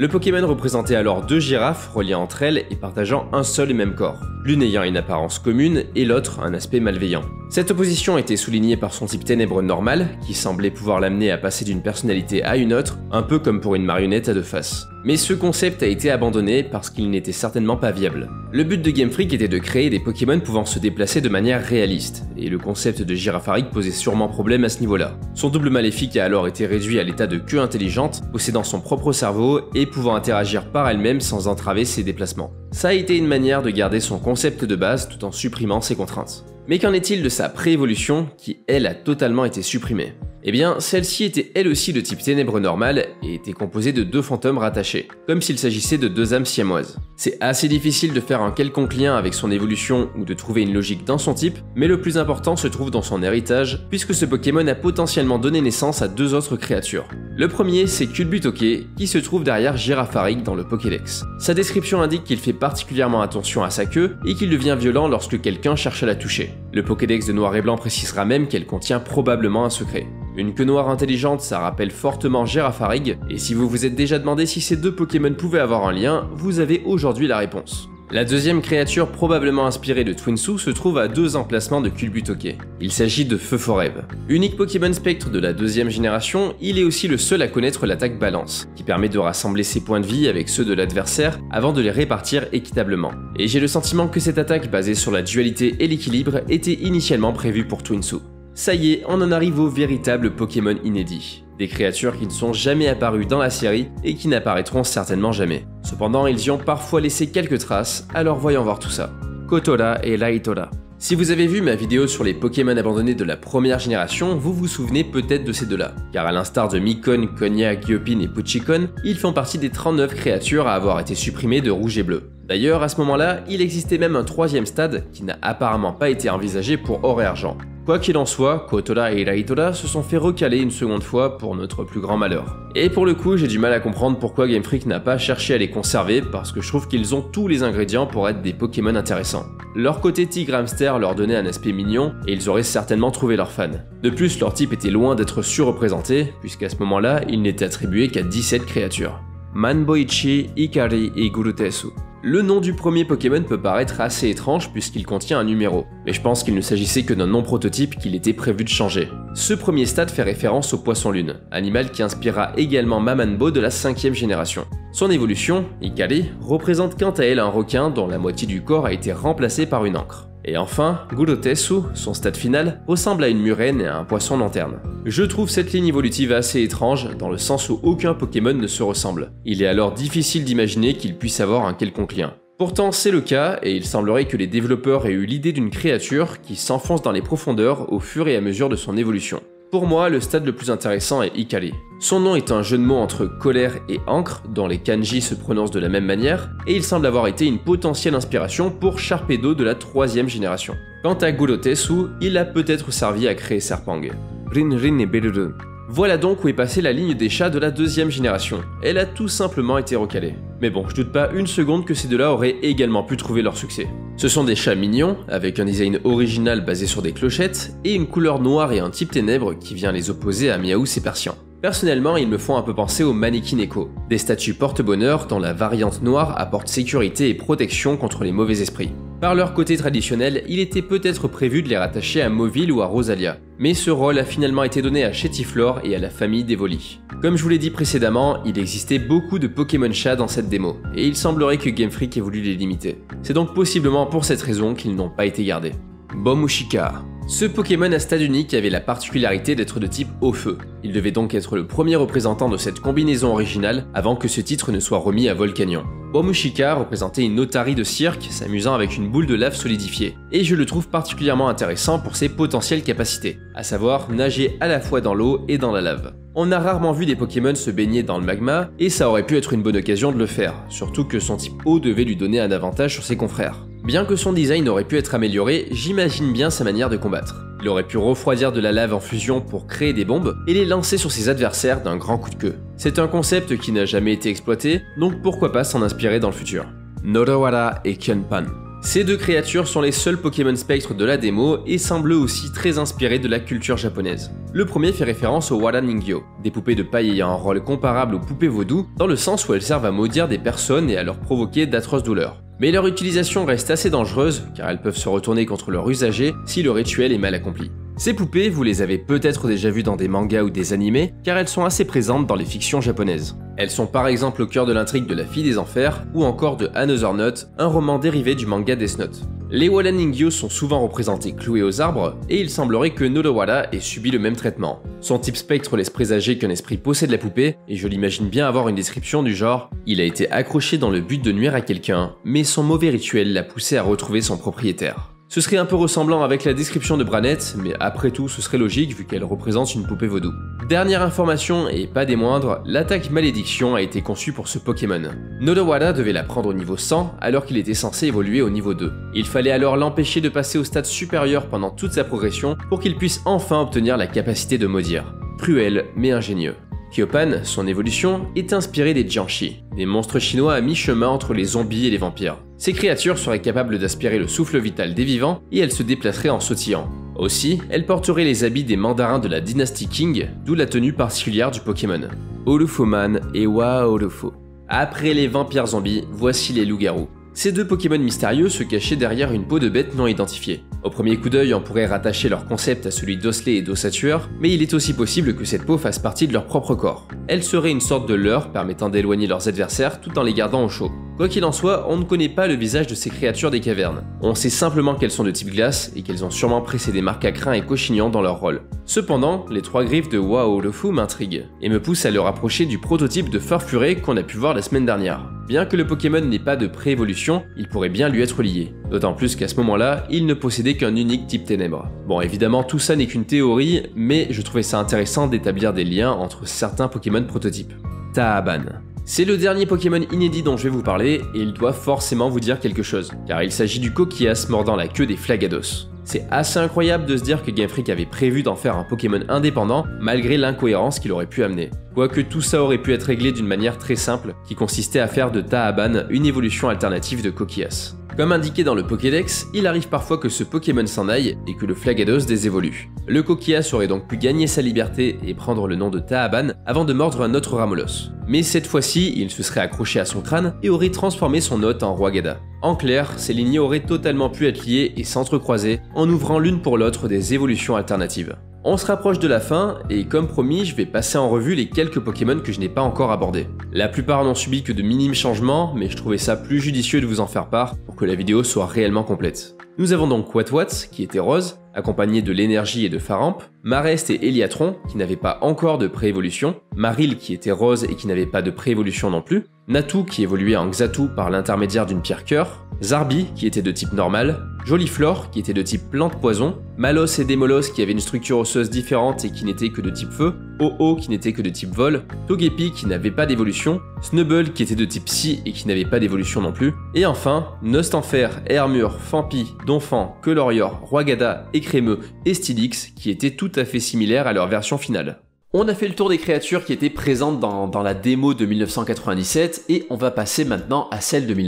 Le Pokémon représentait alors deux girafes reliées entre elles et partageant un seul et même corps, l'une ayant une apparence commune et l'autre un aspect malveillant. Cette opposition était soulignée par son type ténébreux normal, qui semblait pouvoir l'amener à passer d'une personnalité à une autre, un peu comme pour une marionnette à deux faces. Mais ce concept a été abandonné parce qu'il n'était certainement pas viable. Le but de Game Freak était de créer des Pokémon pouvant se déplacer de manière réaliste, et le concept de Girafarig posait sûrement problème à ce niveau-là. Son double maléfique a alors été réduit à l'état de queue intelligente, possédant son propre cerveau et pouvant interagir par elle-même sans entraver ses déplacements. Ça a été une manière de garder son concept de base tout en supprimant ses contraintes. Mais qu'en est-il de sa pré-évolution qui, elle, a totalement été supprimée? Eh bien, celle-ci était elle aussi de type ténébreux normal et était composée de deux fantômes rattachés, comme s'il s'agissait de deux âmes siamoises. C'est assez difficile de faire un quelconque lien avec son évolution ou de trouver une logique dans son type, mais le plus important se trouve dans son héritage, puisque ce Pokémon a potentiellement donné naissance à deux autres créatures. Le premier, c'est Culbutoke, qui se trouve derrière Girafarig dans le Pokédex. Sa description indique qu'il fait particulièrement attention à sa queue et qu'il devient violent lorsque quelqu'un cherche à la toucher. Le Pokédex de Noir et Blanc précisera même qu'elle contient probablement un secret. Une queue noire intelligente, ça rappelle fortement Girafarig, et si vous vous êtes déjà demandé si ces deux Pokémon pouvaient avoir un lien, vous avez aujourd'hui la réponse. La deuxième créature probablement inspirée de Twinsu se trouve à deux emplacements de Culbutoke. Il s'agit de Feu-Forêve. Unique Pokémon spectre de la deuxième génération, il est aussi le seul à connaître l'attaque balance, qui permet de rassembler ses points de vie avec ceux de l'adversaire avant de les répartir équitablement. Et j'ai le sentiment que cette attaque basée sur la dualité et l'équilibre était initialement prévue pour Twinsu. Ça y est, on en arrive aux véritables Pokémon inédits. Des créatures qui ne sont jamais apparues dans la série et qui n'apparaîtront certainement jamais. Cependant, ils y ont parfois laissé quelques traces, alors voyons voir tout ça. Kotora et Laitora. Si vous avez vu ma vidéo sur les Pokémon abandonnés de la première génération, vous vous souvenez peut-être de ces deux-là. Car à l'instar de Mikon, Konya, Gyopin et Puchikon, ils font partie des 39 créatures à avoir été supprimées de Rouge et Bleu. D'ailleurs, à ce moment-là, il existait même un troisième stade qui n'a apparemment pas été envisagé pour Or et Argent. Quoi qu'il en soit, Kotora et Laitora se sont fait recaler une seconde fois pour notre plus grand malheur. Et pour le coup, j'ai du mal à comprendre pourquoi Game Freak n'a pas cherché à les conserver parce que je trouve qu'ils ont tous les ingrédients pour être des Pokémon intéressants. Leur côté tigre hamster leur donnait un aspect mignon et ils auraient certainement trouvé leurs fans. De plus, leur type était loin d'être surreprésenté puisqu'à ce moment-là, il n'était attribué qu'à 17 créatures. Manboichi, Ikari et Gurutesu. Le nom du premier Pokémon peut paraître assez étrange puisqu'il contient un numéro, mais je pense qu'il ne s'agissait que d'un nom prototype qu'il était prévu de changer. Ce premier stade fait référence au Poisson-Lune, animal qui inspirera également Mamanbo de la 5ème génération. Son évolution, Ikari, représente quant à elle un requin dont la moitié du corps a été remplacé par une ancre. Et enfin, Gurutesu, son stade final, ressemble à une murène et à un poisson lanterne. Je trouve cette ligne évolutive assez étrange, dans le sens où aucun Pokémon ne se ressemble. Il est alors difficile d'imaginer qu'il puisse avoir un quelconque lien. Pourtant c'est le cas, et il semblerait que les développeurs aient eu l'idée d'une créature qui s'enfonce dans les profondeurs au fur et à mesure de son évolution. Pour moi, le stade le plus intéressant est Ikari. Son nom est un jeu de mots entre colère et encre, dont les kanji se prononcent de la même manière, et il semble avoir été une potentielle inspiration pour Sharpedo de la 3ème génération. Quant à Gurutesu, il a peut-être servi à créer Serpang. Rinrin et Berurun. Voilà donc où est passée la ligne des chats de la 2ème génération. Elle a tout simplement été recalée. Mais bon, je doute pas une seconde que ces deux-là auraient également pu trouver leur succès. Ce sont des chats mignons, avec un design original basé sur des clochettes, et une couleur noire et un type ténèbres qui vient les opposer à Miaous et Persian. Personnellement, ils me font un peu penser aux Maneki-Neko, des statues porte-bonheur dont la variante noire apporte sécurité et protection contre les mauvais esprits. Par leur côté traditionnel, il était peut-être prévu de les rattacher à Mauville ou à Rosalia, mais ce rôle a finalement été donné à Chétiflore et à la famille d'Evoli. Comme je vous l'ai dit précédemment, il existait beaucoup de Pokémon chats dans cette démo, et il semblerait que Game Freak ait voulu les limiter. C'est donc possiblement pour cette raison qu'ils n'ont pas été gardés. Bomushika. Ce Pokémon à stade unique avait la particularité d'être de type eau feu. Il devait donc être le premier représentant de cette combinaison originale avant que ce titre ne soit remis à Volcanion. Bomushika représentait une otarie de cirque s'amusant avec une boule de lave solidifiée, et je le trouve particulièrement intéressant pour ses potentielles capacités, à savoir nager à la fois dans l'eau et dans la lave. On a rarement vu des Pokémon se baigner dans le magma, et ça aurait pu être une bonne occasion de le faire, surtout que son type eau devait lui donner un avantage sur ses confrères. Bien que son design aurait pu être amélioré, j'imagine bien sa manière de combattre. Il aurait pu refroidir de la lave en fusion pour créer des bombes et les lancer sur ses adversaires d'un grand coup de queue. C'est un concept qui n'a jamais été exploité, donc pourquoi pas s'en inspirer dans le futur. Norawara et Kyunpan. Ces deux créatures sont les seuls Pokémon spectres de la démo et semblent aussi très inspirés de la culture japonaise. Le premier fait référence aux Wada Ningyo, des poupées de paille ayant un rôle comparable aux poupées vaudou, dans le sens où elles servent à maudire des personnes et à leur provoquer d'atroces douleurs. Mais leur utilisation reste assez dangereuse, car elles peuvent se retourner contre leur usager si le rituel est mal accompli. Ces poupées, vous les avez peut-être déjà vues dans des mangas ou des animés, car elles sont assez présentes dans les fictions japonaises. Elles sont par exemple au cœur de l'intrigue de La Fille des Enfers, ou encore de Another Note, un roman dérivé du manga Death Note. Les Wada Ningyo sont souvent représentés cloués aux arbres, et il semblerait que Nodowada ait subi le même traitement. Son type spectre laisse présager qu'un esprit possède la poupée, et je l'imagine bien avoir une description du genre « Il a été accroché dans le but de nuire à quelqu'un, mais son mauvais rituel l'a poussé à retrouver son propriétaire ». Ce serait un peu ressemblant avec la description de Branette, mais après tout ce serait logique vu qu'elle représente une poupée vaudou. Dernière information, et pas des moindres, l'attaque malédiction a été conçue pour ce Pokémon. Nodowada devait la prendre au niveau 100 alors qu'il était censé évoluer au niveau 2. Il fallait alors l'empêcher de passer au stade supérieur pendant toute sa progression pour qu'il puisse enfin obtenir la capacité de maudire. Cruel mais ingénieux. Kyopan, son évolution, est inspirée des Jianshi, des monstres chinois à mi-chemin entre les zombies et les vampires. Ces créatures seraient capables d'aspirer le souffle vital des vivants et elles se déplaceraient en sautillant. Aussi, elles porteraient les habits des mandarins de la dynastie Qing, d'où la tenue particulière du Pokémon. Olufoman et Waolufu. Après les vampires zombies, voici les loups-garous. Ces deux Pokémon mystérieux se cachaient derrière une peau de bête non identifiée. Au premier coup d'œil, on pourrait rattacher leur concept à celui d'Osley et d'Ossatueur, mais il est aussi possible que cette peau fasse partie de leur propre corps. Elle serait une sorte de leurre permettant d'éloigner leurs adversaires tout en les gardant au chaud. Quoi qu'il en soit, on ne connaît pas le visage de ces créatures des cavernes. On sait simplement qu'elles sont de type glace et qu'elles ont sûrement précédé Marcacrin et Cochignan dans leur rôle. Cependant, les trois griffes de Waolufu m'intriguent et me poussent à le rapprocher du prototype de Farfuré qu'on a pu voir la semaine dernière. Bien que le Pokémon n'ait pas de pré-évolution, il pourrait bien lui être lié. D'autant plus qu'à ce moment-là, il ne possédait qu'un unique type ténèbres. Bon, évidemment, tout ça n'est qu'une théorie, mais je trouvais ça intéressant d'établir des liens entre certains Pokémon prototypes. Taaban. C'est le dernier Pokémon inédit dont je vais vous parler, et il doit forcément vous dire quelque chose, car il s'agit du Coquillas mordant la queue des Flagados. C'est assez incroyable de se dire que Game Freak avait prévu d'en faire un Pokémon indépendant, malgré l'incohérence qu'il aurait pu amener. Quoique tout ça aurait pu être réglé d'une manière très simple, qui consistait à faire de Taaban une évolution alternative de Coquillas. Comme indiqué dans le Pokédex, il arrive parfois que ce Pokémon s'en aille et que le Flagados désévolue. Le Coquillas aurait donc pu gagner sa liberté et prendre le nom de Taaban avant de mordre un autre Ramolos. Mais cette fois-ci, il se serait accroché à son crâne et aurait transformé son hôte en Roigada. En clair, ces lignées auraient totalement pu être liées et s'entrecroiser en ouvrant l'une pour l'autre des évolutions alternatives. On se rapproche de la fin, et comme promis, je vais passer en revue les quelques Pokémon que je n'ai pas encore abordés. La plupart n'ont subi que de minimes changements, mais je trouvais ça plus judicieux de vous en faire part pour que la vidéo soit réellement complète. Nous avons donc Watwatz, qui était rose, accompagné de l'énergie et de Faramp, Marest et Eliatron, qui n'avaient pas encore de préévolution, Maril, qui était rose et qui n'avait pas de préévolution non plus, Natu, qui évoluait en Xatu par l'intermédiaire d'une pierre cœur, Zarbi, qui était de type normal, Joliflore, qui était de type plante-poison, Malos et Démolos, qui avaient une structure osseuse différente et qui n'étaient que de type feu, Ho-Oh, qui n'était que de type vol, Togepi, qui n'avait pas d'évolution, Snubbull, qui était de type psy et qui n'avait pas d'évolution non plus, et enfin, Nostanfer, Hermure, Fampi, Donphan, Colorior, Roigada, Écrémeux et Stylix, qui étaient tout à fait similaires à leur version finale. On a fait le tour des créatures qui étaient présentes dans la démo de 1997 et on va passer maintenant à celle de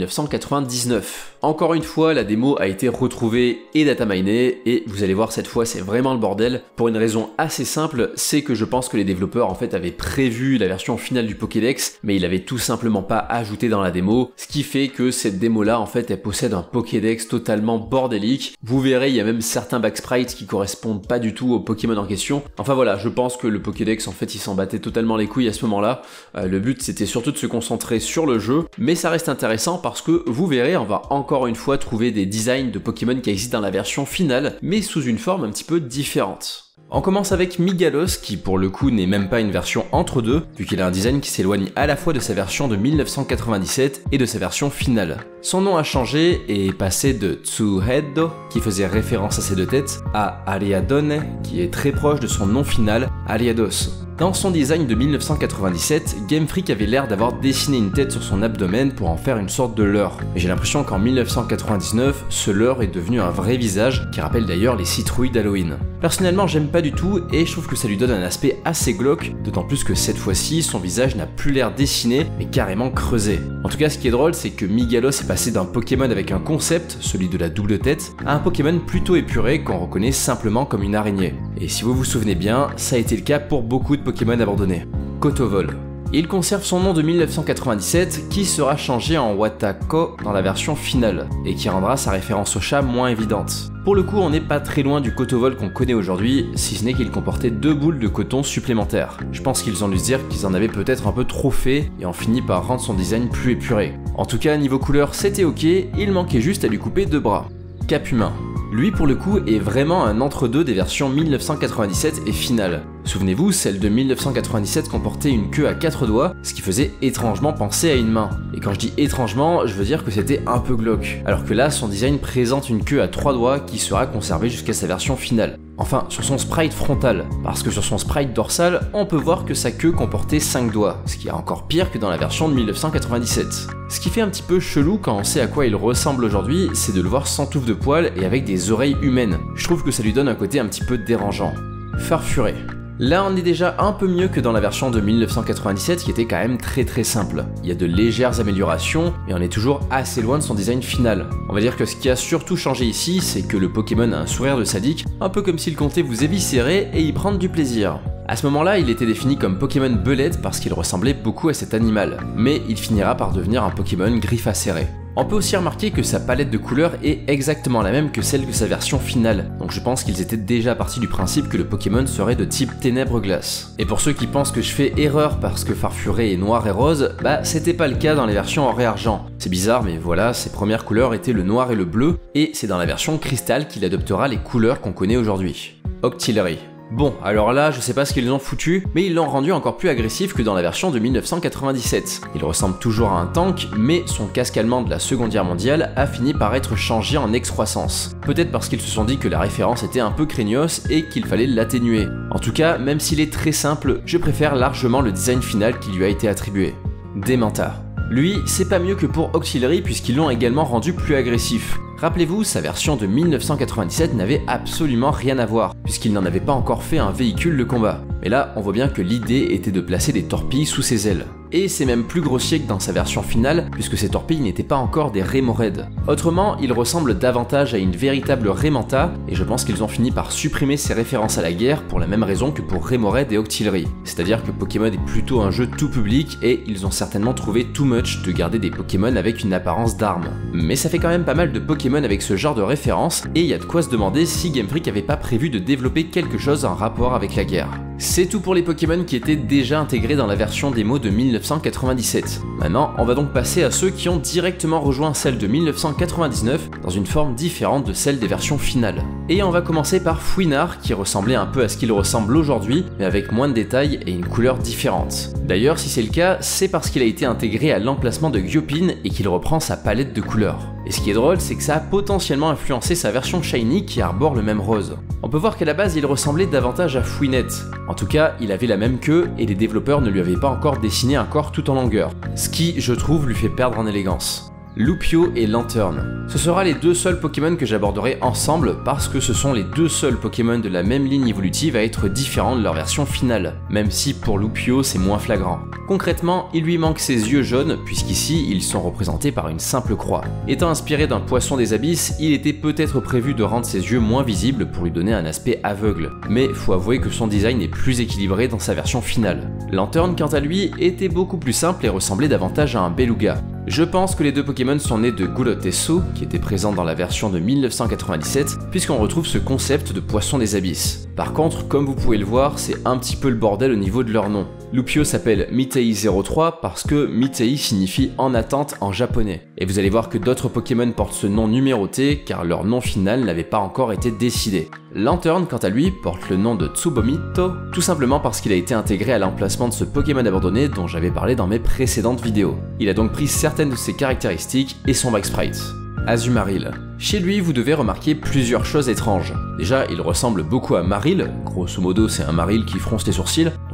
1999. Encore une fois, la démo a été retrouvée et dataminée et vous allez voir cette fois c'est vraiment le bordel pour une raison assez simple, c'est que je pense que les développeurs en fait avaient prévu la version finale du Pokédex mais ils avaient tout simplement pas ajouté dans la démo, ce qui fait que cette démo là en fait elle possède un Pokédex totalement bordélique. Vous verrez il y a même certains backsprites qui correspondent pas du tout au Pokémon en question. Enfin voilà, je pense que le Pokédex en fait il s'en battait totalement les couilles à ce moment-là. Le but c'était surtout de se concentrer sur le jeu, mais ça reste intéressant parce que vous verrez, on va encore une fois trouver des designs de Pokémon qui existent dans la version finale, mais sous une forme un petit peu différente. On commence avec Migalos, qui pour le coup n'est même pas une version entre deux, vu qu'il a un design qui s'éloigne à la fois de sa version de 1997 et de sa version finale. Son nom a changé et est passé de Tsuhedo, qui faisait référence à ses deux têtes, à Ariadone, qui est très proche de son nom final, Ariados. Dans son design de 1997, Game Freak avait l'air d'avoir dessiné une tête sur son abdomen pour en faire une sorte de leurre. Mais j'ai l'impression qu'en 1999, ce leurre est devenu un vrai visage qui rappelle d'ailleurs les citrouilles d'Halloween. Personnellement, j'aime pas du tout et je trouve que ça lui donne un aspect assez glauque, d'autant plus que cette fois-ci, son visage n'a plus l'air dessiné, mais carrément creusé. En tout cas, ce qui est drôle, c'est que Migalos est passé d'un Pokémon avec un concept, celui de la double tête, à un Pokémon plutôt épuré qu'on reconnaît simplement comme une araignée. Et si vous vous souvenez bien, ça a été le cas pour beaucoup de Pokémon abandonnés. Kotovol. Il conserve son nom de 1997 qui sera changé en Watako dans la version finale et qui rendra sa référence au chat moins évidente. Pour le coup, on n'est pas très loin du Kotovol qu'on connaît aujourd'hui, si ce n'est qu'il comportait 2 boules de coton supplémentaires. Je pense qu'ils ont dû se dire qu'ils en avaient peut-être un peu trop fait et ont fini par rendre son design plus épuré. En tout cas, niveau couleur, c'était ok, il manquait juste à lui couper 2 bras. Cap humain. Lui pour le coup est vraiment un entre-deux des versions 1997 et finale. Souvenez-vous, celle de 1997 comportait une queue à 4 doigts, ce qui faisait étrangement penser à une main. Et quand je dis étrangement, je veux dire que c'était un peu glauque. Alors que là, son design présente une queue à 3 doigts qui sera conservée jusqu'à sa version finale. Enfin, sur son sprite frontal, parce que sur son sprite dorsal, on peut voir que sa queue comportait 5 doigts, ce qui est encore pire que dans la version de 1997. Ce qui fait un petit peu chelou quand on sait à quoi il ressemble aujourd'hui, c'est de le voir sans touffe de poils et avec des oreilles humaines. Je trouve que ça lui donne un côté un petit peu dérangeant. Farfuré. Là on est déjà un peu mieux que dans la version de 1997 qui était quand même très simple. Il y a de légères améliorations mais on est toujours assez loin de son design final. On va dire que ce qui a surtout changé ici c'est que le Pokémon a un sourire de sadique, un peu comme s'il comptait vous éviscérer et y prendre du plaisir. À ce moment-là, il était défini comme Pokémon belette parce qu'il ressemblait beaucoup à cet animal, mais il finira par devenir un Pokémon griffe acérée. On peut aussi remarquer que sa palette de couleurs est exactement la même que celle de sa version finale, donc je pense qu'ils étaient déjà partis du principe que le Pokémon serait de type ténèbres-glace. Et pour ceux qui pensent que je fais erreur parce que Farfuré est noir et rose, bah c'était pas le cas dans les versions or et argent. C'est bizarre mais voilà, ses premières couleurs étaient le noir et le bleu, et c'est dans la version cristal qu'il adoptera les couleurs qu'on connaît aujourd'hui. Octillery. Bon, alors là, je sais pas ce qu'ils ont foutu, mais ils l'ont rendu encore plus agressif que dans la version de 1997. Il ressemble toujours à un tank, mais son casque allemand de la Seconde Guerre mondiale a fini par être changé en excroissance. Peut-être parce qu'ils se sont dit que la référence était un peu craignos et qu'il fallait l'atténuer. En tout cas, même s'il est très simple, je préfère largement le design final qui lui a été attribué. Dementa. Lui, c'est pas mieux que pour Octillery puisqu'ils l'ont également rendu plus agressif. Rappelez-vous, sa version de 1997 n'avait absolument rien à voir, puisqu'il n'en avait pas encore fait un véhicule de combat. Mais là, on voit bien que l'idée était de placer des torpilles sous ses ailes. Et c'est même plus grossier que dans sa version finale, puisque ces torpilles n'étaient pas encore des Remoraid. Autrement, il ressemble davantage à une véritable Raimanta, et je pense qu'ils ont fini par supprimer ces références à la guerre pour la même raison que pour Remoraid et Octillery. C'est-à-dire que Pokémon est plutôt un jeu tout public, et ils ont certainement trouvé too much de garder des Pokémon avec une apparence d'arme. Mais ça fait quand même pas mal de Pokémon avec ce genre de référence, et il y a de quoi se demander si Game Freak avait pas prévu de développer quelque chose en rapport avec la guerre. C'est tout pour les Pokémon qui étaient déjà intégrés dans la version démo de 1997. Maintenant, on va donc passer à ceux qui ont directement rejoint celle de 1999 dans une forme différente de celle des versions finales. Et on va commencer par Fouinard qui ressemblait un peu à ce qu'il ressemble aujourd'hui, mais avec moins de détails et une couleur différente. D'ailleurs, si c'est le cas, c'est parce qu'il a été intégré à l'emplacement de Gyopin et qu'il reprend sa palette de couleurs. Et ce qui est drôle, c'est que ça a potentiellement influencé sa version Shiny qui arbore le même rose. On peut voir qu'à la base, il ressemblait davantage à Fouinette. En tout cas, il avait la même queue et les développeurs ne lui avaient pas encore dessiné un corps tout en longueur. Ce qui, je trouve, lui fait perdre en élégance. Lupio et Lanturn. Ce sera les deux seuls Pokémon que j'aborderai ensemble parce que ce sont les deux seuls Pokémon de la même ligne évolutive à être différents de leur version finale, même si pour Lupio c'est moins flagrant. Concrètement, il lui manque ses yeux jaunes puisqu'ici ils sont représentés par une simple croix. Étant inspiré d'un poisson des abysses, il était peut-être prévu de rendre ses yeux moins visibles pour lui donner un aspect aveugle, mais faut avouer que son design est plus équilibré dans sa version finale. Lanturn quant à lui était beaucoup plus simple et ressemblait davantage à un beluga. Je pense que les deux Pokémon sont nés de Gulotesso, qui était présent dans la version de 1997, puisqu'on retrouve ce concept de poisson des abysses. Par contre, comme vous pouvez le voir, c'est un petit peu le bordel au niveau de leur nom. Lupio s'appelle Mitei03 parce que Mitei signifie en attente en japonais. Et vous allez voir que d'autres Pokémon portent ce nom numéroté car leur nom final n'avait pas encore été décidé. Lanturn, quant à lui, porte le nom de Tsubomito, tout simplement parce qu'il a été intégré à l'emplacement de ce Pokémon abandonné dont j'avais parlé dans mes précédentes vidéos. Il a donc pris certaines de ses caractéristiques et son back sprite. Azumarill. Chez lui, vous devez remarquer plusieurs choses étranges. Déjà, il ressemble beaucoup à Marill, grosso modo c'est un Marill qui fronce les sourcils,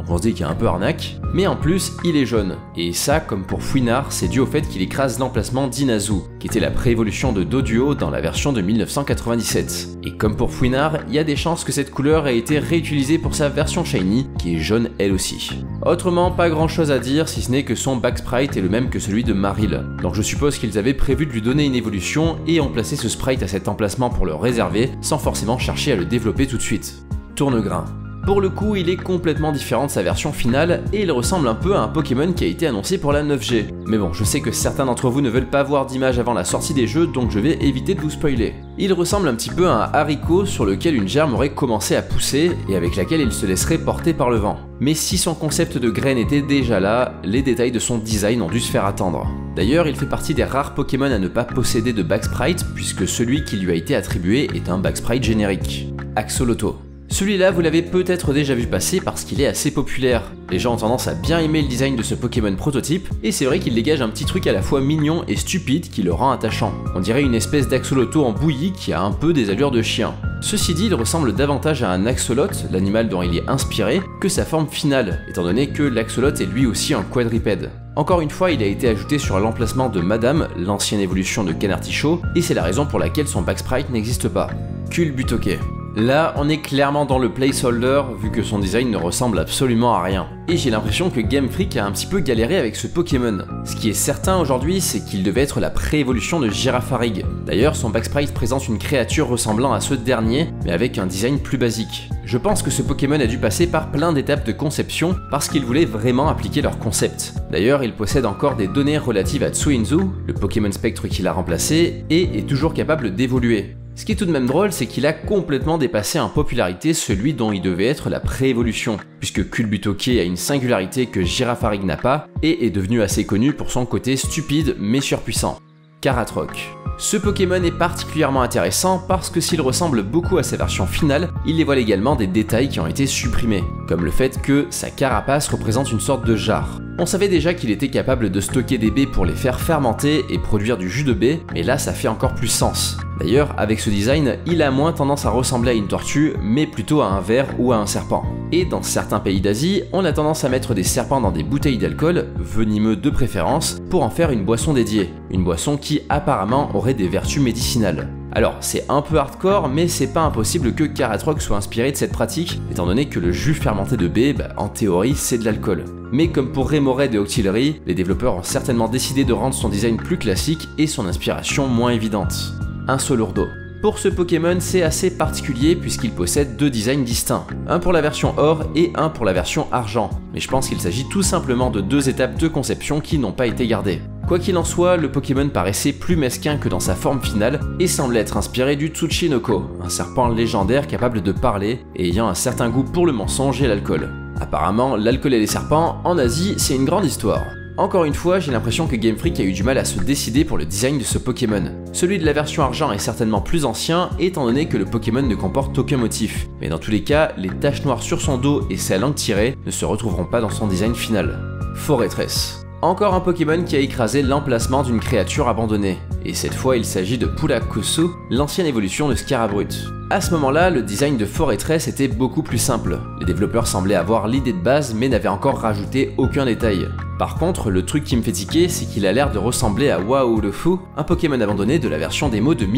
donc on se dit qu'il y a un peu arnaque, mais en plus il est jaune, et ça comme pour Fouinard c'est dû au fait qu'il écrase l'emplacement d'Inazu, qui était la pré-évolution de Doduo dans la version de 1997. Et comme pour Fouinard, il y a des chances que cette couleur ait été réutilisée pour sa version Shiny, qui est jaune elle aussi. Autrement, pas grand chose à dire si ce n'est que son back sprite est le même que celui de Marill, donc je suppose qu'ils avaient prévu de lui donner une évolution et ont placé ce sprite à cet emplacement pour le réserver, sans forcément chercher à le développer tout de suite. Tournegrain. Pour le coup, il est complètement différent de sa version finale et il ressemble un peu à un Pokémon qui a été annoncé pour la 9G. Mais bon, je sais que certains d'entre vous ne veulent pas voir d'image avant la sortie des jeux, donc je vais éviter de vous spoiler. Il ressemble un petit peu à un haricot sur lequel une germe aurait commencé à pousser et avec laquelle il se laisserait porter par le vent. Mais si son concept de graine était déjà là, les détails de son design ont dû se faire attendre. D'ailleurs, il fait partie des rares Pokémon à ne pas posséder de backsprite puisque celui qui lui a été attribué est un backsprite générique. Axolotl. Celui-là, vous l'avez peut-être déjà vu passer parce qu'il est assez populaire. Les gens ont tendance à bien aimer le design de ce Pokémon prototype, et c'est vrai qu'il dégage un petit truc à la fois mignon et stupide qui le rend attachant. On dirait une espèce d'axolotl en bouillie qui a un peu des allures de chien. Ceci dit, il ressemble davantage à un axolot, l'animal dont il est inspiré, que sa forme finale, étant donné que l'axolot est lui aussi un quadripède. Encore une fois, il a été ajouté sur l'emplacement de Madame, l'ancienne évolution de Canartichaud, et c'est la raison pour laquelle son backsprite n'existe pas. Culbutoke. Là, on est clairement dans le placeholder vu que son design ne ressemble absolument à rien. Et j'ai l'impression que Game Freak a un petit peu galéré avec ce Pokémon. Ce qui est certain aujourd'hui, c'est qu'il devait être la pré-évolution de Girafarig. D'ailleurs, son backsprite présente une créature ressemblant à ce dernier, mais avec un design plus basique. Je pense que ce Pokémon a dû passer par plein d'étapes de conception parce qu'ils voulaient vraiment appliquer leur concept. D'ailleurs, il possède encore des données relatives à Tsuinzu, le Pokémon Spectre qui l'a remplacé, et est toujours capable d'évoluer. Ce qui est tout de même drôle, c'est qu'il a complètement dépassé en popularité celui dont il devait être la pré-évolution, puisque Culbutoke a une singularité que Girafarig n'a pas, et est devenu assez connu pour son côté stupide mais surpuissant. Karatroc. Ce Pokémon est particulièrement intéressant parce que s'il ressemble beaucoup à sa version finale, il dévoile également des détails qui ont été supprimés, comme le fait que sa carapace représente une sorte de jarre. On savait déjà qu'il était capable de stocker des baies pour les faire fermenter et produire du jus de baie, mais là ça fait encore plus sens. D'ailleurs, avec ce design, il a moins tendance à ressembler à une tortue, mais plutôt à un ver ou à un serpent. Et dans certains pays d'Asie, on a tendance à mettre des serpents dans des bouteilles d'alcool, venimeux de préférence, pour en faire une boisson dédiée. Une boisson qui apparemment aurait des vertus médicinales. Alors, c'est un peu hardcore, mais c'est pas impossible que Karatroc soit inspiré de cette pratique, étant donné que le jus fermenté de baie, en théorie, c'est de l'alcool. Mais comme pour Remoraid et Octillery, les développeurs ont certainement décidé de rendre son design plus classique et son inspiration moins évidente. Un Solourdo. Pour ce Pokémon, c'est assez particulier puisqu'il possède deux designs distincts, un pour la version or et un pour la version argent, mais je pense qu'il s'agit tout simplement de deux étapes de conception qui n'ont pas été gardées. Quoi qu'il en soit, le Pokémon paraissait plus mesquin que dans sa forme finale et semblait être inspiré du Tsuchinoko, un serpent légendaire capable de parler et ayant un certain goût pour le mensonge et l'alcool. Apparemment, l'alcool et les serpents, en Asie, c'est une grande histoire. Encore une fois, j'ai l'impression que Game Freak a eu du mal à se décider pour le design de ce Pokémon. Celui de la version argent est certainement plus ancien, étant donné que le Pokémon ne comporte aucun motif. Mais dans tous les cas, les taches noires sur son dos et sa langue tirée ne se retrouveront pas dans son design final. Forêtress. Encore un Pokémon qui a écrasé l'emplacement d'une créature abandonnée. Et cette fois, il s'agit de Pulakusu, l'ancienne évolution de Scarabrute. À ce moment-là, le design de Forêtress était beaucoup plus simple. Les développeurs semblaient avoir l'idée de base mais n'avaient encore rajouté aucun détail. Par contre, le truc qui me fait tiquer, c'est qu'il a l'air de ressembler à Waouloufu, un Pokémon abandonné de la version démo de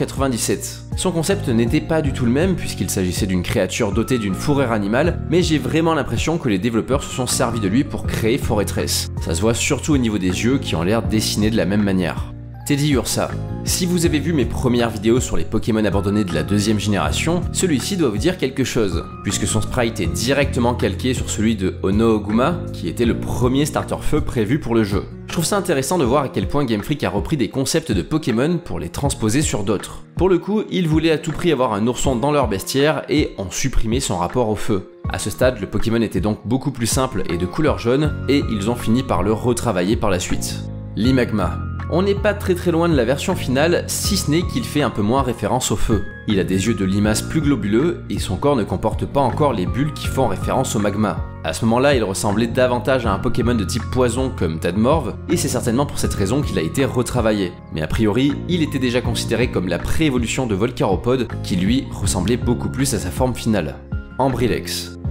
1997. Son concept n'était pas du tout le même puisqu'il s'agissait d'une créature dotée d'une fourrure animale, mais j'ai vraiment l'impression que les développeurs se sont servis de lui pour créer Forêtress. Ça se voit surtout au niveau des yeux qui ont l'air dessinés de la même manière. Teddiursa. Si vous avez vu mes premières vidéos sur les Pokémon abandonnés de la deuxième génération, celui-ci doit vous dire quelque chose, puisque son sprite est directement calqué sur celui de Ono-Oguma, qui était le premier starter feu prévu pour le jeu. Je trouve ça intéressant de voir à quel point Game Freak a repris des concepts de Pokémon pour les transposer sur d'autres. Pour le coup, ils voulaient à tout prix avoir un ourson dans leur bestiaire et ont supprimé son rapport au feu. À ce stade, le Pokémon était donc beaucoup plus simple et de couleur jaune, et ils ont fini par le retravailler par la suite. Limagma. On n'est pas très loin de la version finale, si ce n'est qu'il fait un peu moins référence au feu. Il a des yeux de limace plus globuleux et son corps ne comporte pas encore les bulles qui font référence au magma. À ce moment-là, il ressemblait davantage à un Pokémon de type poison comme Tadmorve, et c'est certainement pour cette raison qu'il a été retravaillé. Mais a priori, il était déjà considéré comme la pré-évolution de Volcaropod, qui lui ressemblait beaucoup plus à sa forme finale. Ambrilex.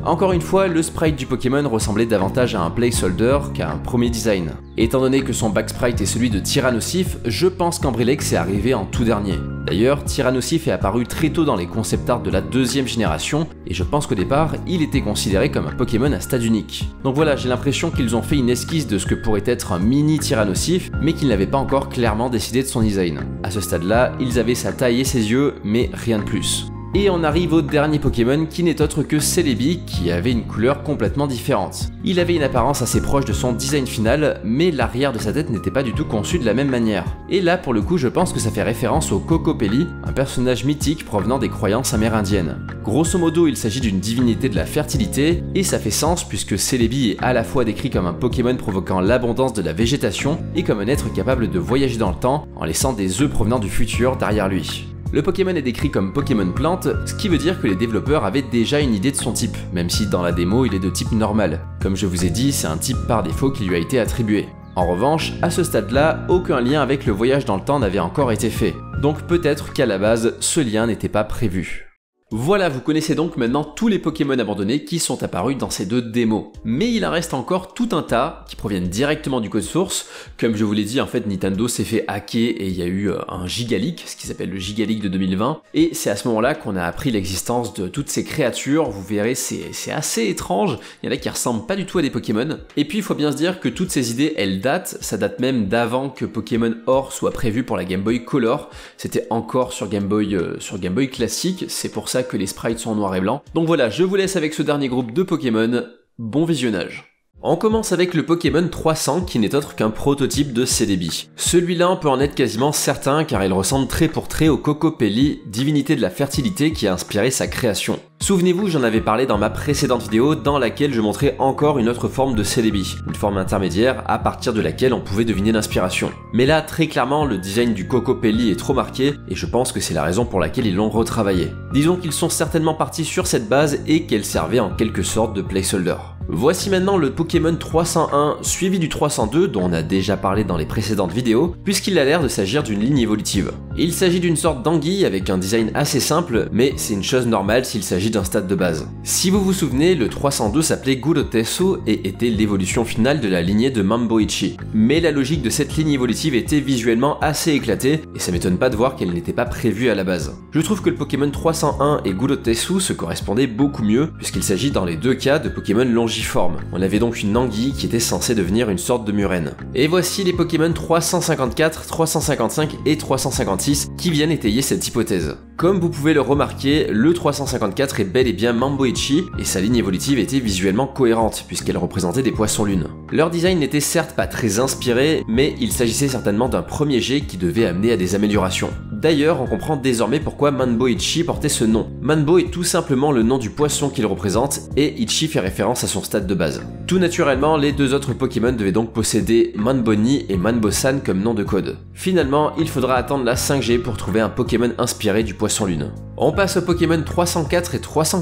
Encore une fois, le sprite du Pokémon ressemblait davantage à un placeholder qu'à un premier design. Étant donné que son back sprite est celui de Tyrannosif, je pense qu'Ambrelex est arrivé en tout dernier. D'ailleurs, Tyrannosif est apparu très tôt dans les concept art de la deuxième génération, et je pense qu'au départ, il était considéré comme un Pokémon à stade unique. Donc voilà, j'ai l'impression qu'ils ont fait une esquisse de ce que pourrait être un mini Tyrannosif, mais qu'ils n'avaient pas encore clairement décidé de son design. À ce stade-là, ils avaient sa taille et ses yeux, mais rien de plus. Et on arrive au dernier Pokémon qui n'est autre que Celebi, qui avait une couleur complètement différente. Il avait une apparence assez proche de son design final, mais l'arrière de sa tête n'était pas du tout conçu de la même manière. Et là pour le coup je pense que ça fait référence au Kokopelli, un personnage mythique provenant des croyances amérindiennes. Grosso modo il s'agit d'une divinité de la fertilité, et ça fait sens puisque Celebi est à la fois décrit comme un Pokémon provoquant l'abondance de la végétation, et comme un être capable de voyager dans le temps en laissant des œufs provenant du futur derrière lui. Le Pokémon est décrit comme Pokémon plante, ce qui veut dire que les développeurs avaient déjà une idée de son type, même si dans la démo il est de type normal. Comme je vous ai dit, c'est un type par défaut qui lui a été attribué. En revanche, à ce stade-là, aucun lien avec le voyage dans le temps n'avait encore été fait. Donc peut-être qu'à la base, ce lien n'était pas prévu. Voilà, vous connaissez donc maintenant tous les Pokémon abandonnés qui sont apparus dans ces deux démos. Mais il en reste encore tout un tas qui proviennent directement du code source. Comme je vous l'ai dit, en fait, Nintendo s'est fait hacker et il y a eu un Gigaleak, ce qui s'appelle le Gigaleak de 2020. Et c'est à ce moment-là qu'on a appris l'existence de toutes ces créatures. Vous verrez, c'est assez étrange. Il y en a qui ressemblent pas du tout à des Pokémon. Et puis, il faut bien se dire que toutes ces idées, elles datent. Ça date même d'avant que Pokémon Or soit prévu pour la Game Boy Color. C'était encore sur Game Boy classique. C'est pour ça que les sprites sont en noir et blanc. Donc voilà, je vous laisse avec ce dernier groupe de Pokémon. Bon visionnage. On commence avec le Pokémon 300 qui n'est autre qu'un prototype de Celebi. Celui-là on peut en être quasiment certain car il ressemble trait pour trait au Kokopelli, divinité de la fertilité qui a inspiré sa création. Souvenez-vous, j'en avais parlé dans ma précédente vidéo dans laquelle je montrais encore une autre forme de Celebi, une forme intermédiaire à partir de laquelle on pouvait deviner l'inspiration. Mais là, très clairement, le design du Kokopelli est trop marqué et je pense que c'est la raison pour laquelle ils l'ont retravaillé. Disons qu'ils sont certainement partis sur cette base et qu'elle servait en quelque sorte de placeholder. Voici maintenant le Pokémon 301 suivi du 302 dont on a déjà parlé dans les précédentes vidéos puisqu'il a l'air de s'agir d'une ligne évolutive. Il s'agit d'une sorte d'anguille avec un design assez simple mais c'est une chose normale s'il s'agit d'un stade de base. Si vous vous souvenez, le 302 s'appelait Gulotesu et était l'évolution finale de la lignée de Mamboichi. Mais la logique de cette ligne évolutive était visuellement assez éclatée et ça m'étonne pas de voir qu'elle n'était pas prévue à la base. Je trouve que le Pokémon 301 et Gulotesu se correspondaient beaucoup mieux puisqu'il s'agit dans les deux cas de Pokémon longiformes. On avait donc une anguille qui était censée devenir une sorte de murène. Et voici les Pokémon 354, 355 et 356 qui viennent étayer cette hypothèse. Comme vous pouvez le remarquer, le 354 est bel et bien Mamboichi et sa ligne évolutive était visuellement cohérente puisqu'elle représentait des poissons-lunes. Leur design n'était certes pas très inspiré, mais il s'agissait certainement d'un premier jet qui devait amener à des améliorations. D'ailleurs, on comprend désormais pourquoi Manboichi portait ce nom. Manbo est tout simplement le nom du poisson qu'il représente et Ichi fait référence à son stade de base. Tout naturellement, les deux autres Pokémon devaient donc posséder Manboni et Manbosan comme nom de code. Finalement, il faudra attendre la 5G pour trouver un Pokémon inspiré du poisson-lune. On passe aux Pokémon 304 et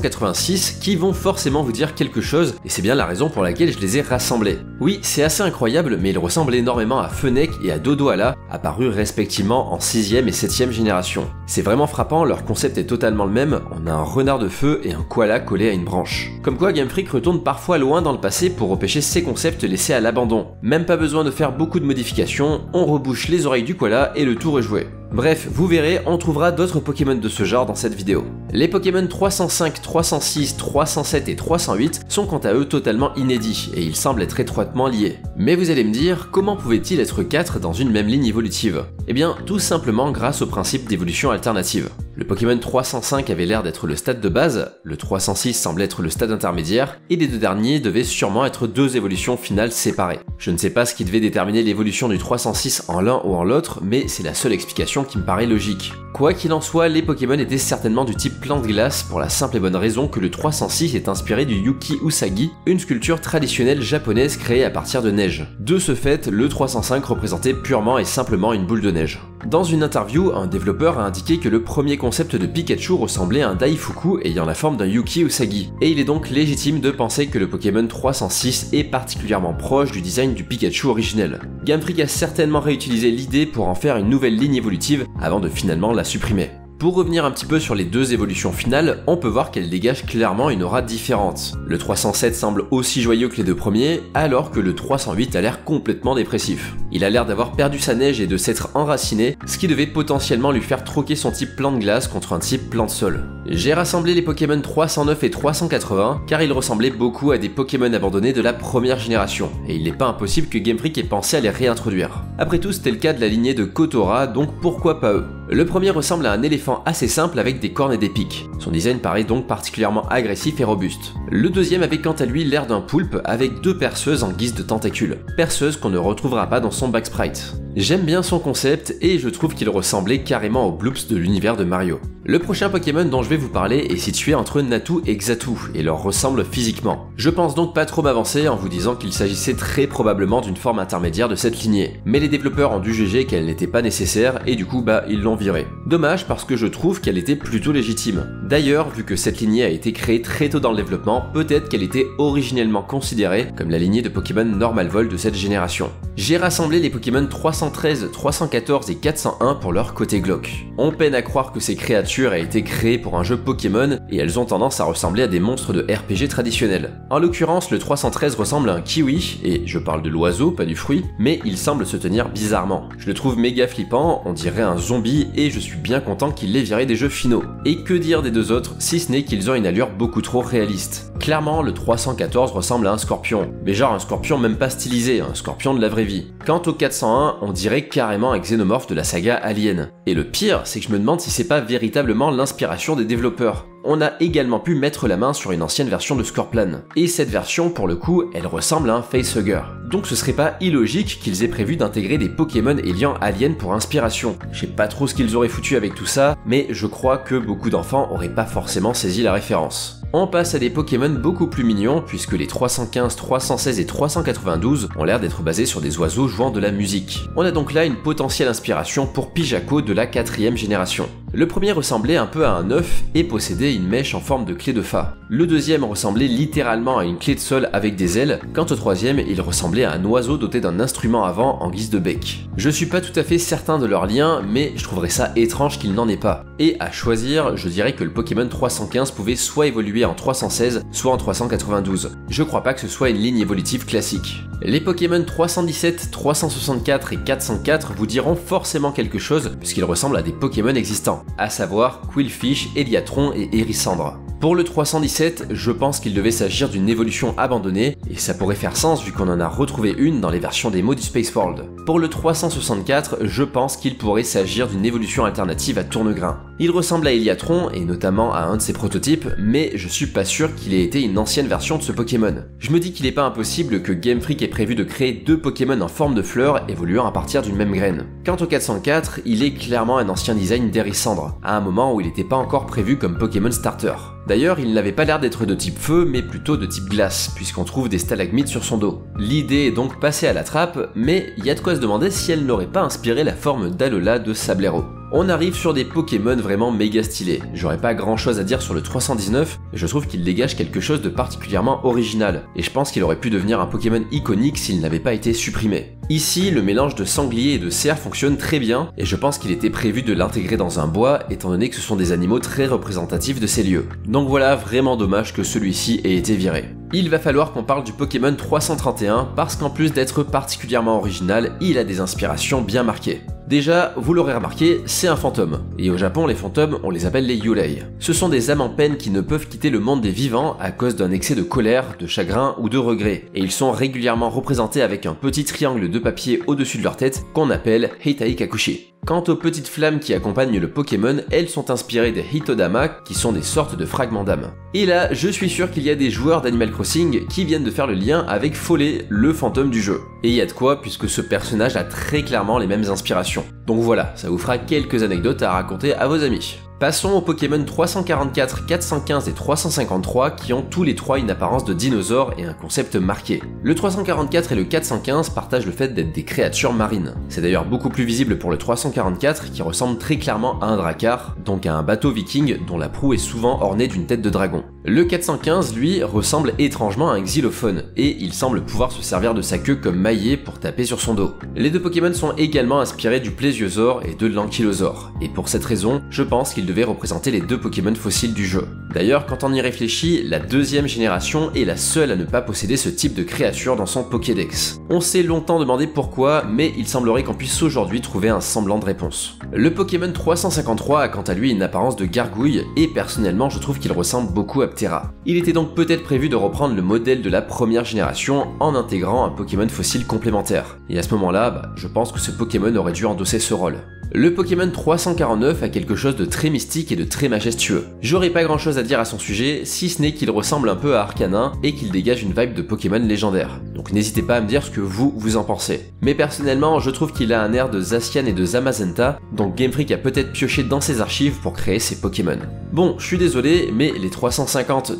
386 qui vont forcément vous dire quelque chose et c'est bien la raison pour laquelle je les ai rassemblés. Oui, c'est assez incroyable mais ils ressemblent énormément à Fennec et à Dodoala, apparus respectivement en 6ème et 7ème génération. C'est vraiment frappant, leur concept est totalement le même, on a un renard de feu et un koala collé à une branche. Comme quoi Game Freak retourne parfois loin dans le passé pour repêcher ces concepts laissés à l'abandon. Même pas besoin de faire beaucoup de modifications, on rebouche les oreilles du koala et le tour est joué. Bref, vous verrez, on trouvera d'autres Pokémon de ce genre dans cette vidéo. Les Pokémon 305, 306, 307 et 308 sont quant à eux totalement inédits et ils semblent être étroitement liés. Mais vous allez me dire, comment pouvaient-ils être 4 dans une même ligne évolutive? Eh bien, tout simplement grâce au principe d'évolution alternative. Le Pokémon 305 avait l'air d'être le stade de base, le 306 semble être le stade intermédiaire, et les deux derniers devaient sûrement être deux évolutions finales séparées. Je ne sais pas ce qui devait déterminer l'évolution du 306 en l'un ou en l'autre, mais c'est la seule explication qui me paraît logique. Quoi qu'il en soit, les Pokémon étaient certainement du type plante-glace pour la simple et bonne raison que le 306 est inspiré du Yuki Usagi, une sculpture traditionnelle japonaise créée à partir de neige. De ce fait, le 305 représentait purement et simplement une boule de neige. Dans une interview, un développeur a indiqué que le premier concept de Pikachu ressemblait à un Daifuku ayant la forme d'un Yuki Usagi, et il est donc légitime de penser que le Pokémon 306 est particulièrement proche du design du Pikachu originel. Game Freak a certainement réutilisé l'idée pour en faire une nouvelle ligne évolutive avant de finalement la supprimer. Pour revenir un petit peu sur les deux évolutions finales, on peut voir qu'elles dégagent clairement une aura différente. Le 307 semble aussi joyeux que les deux premiers, alors que le 308 a l'air complètement dépressif. Il a l'air d'avoir perdu sa neige et de s'être enraciné, ce qui devait potentiellement lui faire troquer son type plan de glace contre un type plan de sol. J'ai rassemblé les Pokémon 309 et 380 car ils ressemblaient beaucoup à des Pokémon abandonnés de la première génération, et il n'est pas impossible que Game Freak ait pensé à les réintroduire. Après tout, c'était le cas de la lignée de Kotora, donc pourquoi pas eux. Le premier ressemble à un éléphant assez simple avec des cornes et des pics. Son design paraît donc particulièrement agressif et robuste. Le deuxième avait quant à lui l'air d'un poulpe avec deux perceuses en guise de tentacules. Perceuses qu'on ne retrouvera pas dans son back sprite. J'aime bien son concept et je trouve qu'il ressemblait carrément aux Bloops de l'univers de Mario. Le prochain Pokémon dont je vais vous parler est situé entre Natu et Xatu et leur ressemble physiquement. Je pense donc pas trop m'avancer en vous disant qu'il s'agissait très probablement d'une forme intermédiaire de cette lignée. Mais les développeurs ont dû juger qu'elle n'était pas nécessaire et du coup ils l'ont virée. Dommage parce que je trouve qu'elle était plutôt légitime. D'ailleurs, vu que cette lignée a été créée très tôt dans le développement, peut-être qu'elle était originellement considérée comme la lignée de Pokémon Normal Vol de cette génération. J'ai rassemblé les Pokémon 313, 314 et 401 pour leur côté glauque. On peine à croire que ces créatures aient été créées pour un jeu Pokémon et elles ont tendance à ressembler à des monstres de RPG traditionnels. En l'occurrence, le 313 ressemble à un kiwi, et je parle de l'oiseau, pas du fruit, mais il semble se tenir bizarrement. Je le trouve méga flippant, on dirait un zombie et je suis bien content qu'il l'ait viré des jeux finaux. Et que dire des deux autres, si ce n'est qu'ils ont une allure beaucoup trop réaliste. Clairement, le 314 ressemble à un scorpion, mais genre un scorpion même pas stylisé, un scorpion de la vraie vie. Quant au 401, on dirait carrément un xénomorphe de la saga Alien. Et le pire, c'est que je me demande si c'est pas véritablement l'inspiration des développeurs. On a également pu mettre la main sur une ancienne version de Scorplan. Et cette version, pour le coup, elle ressemble à un facehugger. Donc ce serait pas illogique qu'ils aient prévu d'intégrer des Pokémon ayant Alien pour inspiration. Je sais pas trop ce qu'ils auraient foutu avec tout ça, mais je crois que beaucoup d'enfants auraient pas forcément saisi la référence. On passe à des Pokémon beaucoup plus mignons puisque les 315, 316 et 392 ont l'air d'être basés sur des oiseaux jouant de la musique. On a donc là une potentielle inspiration pour Pijako de la 4ème génération. Le premier ressemblait un peu à un œuf et possédait une mèche en forme de clé de fa. Le deuxième ressemblait littéralement à une clé de sol avec des ailes, quant au troisième, il ressemblait à un oiseau doté d'un instrument avant en guise de bec. Je suis pas tout à fait certain de leur lien, mais je trouverais ça étrange qu'il n'en ait pas. Et à choisir, je dirais que le Pokémon 315 pouvait soit évoluer en 316, soit en 392. Je crois pas que ce soit une ligne évolutive classique. Les Pokémon 317, 364 et 404 vous diront forcément quelque chose puisqu'ils ressemblent à des Pokémon existants, à savoir Qwilfish, Eliatron et Hérissandre. Pour le 317, je pense qu'il devait s'agir d'une évolution abandonnée, et ça pourrait faire sens vu qu'on en a retrouvé une dans les versions démo du Space World. Pour le 364, je pense qu'il pourrait s'agir d'une évolution alternative à Tournegrain. Il ressemble à Eliatron, et notamment à un de ses prototypes, mais je suis pas sûr qu'il ait été une ancienne version de ce Pokémon. Je me dis qu'il est pas impossible que Game Freak ait prévu de créer deux Pokémon en forme de fleurs évoluant à partir d'une même graine. Quant au 404, il est clairement un ancien design d'Hérissandre, à un moment où il n'était pas encore prévu comme Pokémon Starter. D'ailleurs, il n'avait pas l'air d'être de type feu, mais plutôt de type glace, puisqu'on trouve des stalagmites sur son dos. L'idée est donc passée à la trappe, mais il y a de quoi se demander si elle n'aurait pas inspiré la forme d'Alola de Sablero. On arrive sur des Pokémon vraiment méga stylés. J'aurais pas grand chose à dire sur le 319, mais je trouve qu'il dégage quelque chose de particulièrement original, et je pense qu'il aurait pu devenir un Pokémon iconique s'il n'avait pas été supprimé. Ici, le mélange de sanglier et de cerf fonctionne très bien, et je pense qu'il était prévu de l'intégrer dans un bois, étant donné que ce sont des animaux très représentatifs de ces lieux. Donc voilà, vraiment dommage que celui-ci ait été viré. Il va falloir qu'on parle du Pokémon 331, parce qu'en plus d'être particulièrement original, il a des inspirations bien marquées. Déjà, vous l'aurez remarqué, c'est un fantôme. Et au Japon, les fantômes, on les appelle les Yurei. Ce sont des âmes en peine qui ne peuvent quitter le monde des vivants à cause d'un excès de colère, de chagrin ou de regret. Et ils sont régulièrement représentés avec un petit triangle de papier au-dessus de leur tête qu'on appelle Heitai Kakushi. Quant aux petites flammes qui accompagnent le Pokémon, elles sont inspirées des Hitodama, qui sont des sortes de fragments d'âme. Et là, je suis sûr qu'il y a des joueurs d'Animal Crossing qui viennent de faire le lien avec Follet, le fantôme du jeu. Et il y a de quoi, puisque ce personnage a très clairement les mêmes inspirations. Donc voilà, ça vous fera quelques anecdotes à raconter à vos amis. Passons aux Pokémon 344, 415 et 353 qui ont tous les trois une apparence de dinosaures et un concept marqué. Le 344 et le 415 partagent le fait d'être des créatures marines. C'est d'ailleurs beaucoup plus visible pour le 344 qui ressemble très clairement à un drakkar, donc à un bateau viking dont la proue est souvent ornée d'une tête de dragon. Le 415, lui, ressemble étrangement à un xylophone, et il semble pouvoir se servir de sa queue comme maillet pour taper sur son dos. Les deux Pokémon sont également inspirés du plésiosaure et de l'ankylosaure, et pour cette raison, je pense qu'ils devaient représenter les deux Pokémon fossiles du jeu. D'ailleurs, quand on y réfléchit, la deuxième génération est la seule à ne pas posséder ce type de créature dans son Pokédex. On s'est longtemps demandé pourquoi, mais il semblerait qu'on puisse aujourd'hui trouver un semblant de réponse. Le Pokémon 353 a quant à lui une apparence de gargouille, et personnellement je trouve qu'il ressemble beaucoup à Ptera. Il était donc peut-être prévu de reprendre le modèle de la première génération en intégrant un Pokémon fossile complémentaire. Et à ce moment-là, je pense que ce Pokémon aurait dû endosser ce rôle. Le Pokémon 349 a quelque chose de très mystique et de très majestueux. J'aurais pas grand chose à dire à son sujet, si ce n'est qu'il ressemble un peu à Arcanin et qu'il dégage une vibe de Pokémon légendaire. Donc n'hésitez pas à me dire ce que vous en pensez. Mais personnellement, je trouve qu'il a un air de Zacian et de Zamazenta, donc Game Freak a peut-être pioché dans ses archives pour créer ses Pokémon. Bon, je suis désolé, mais les 350,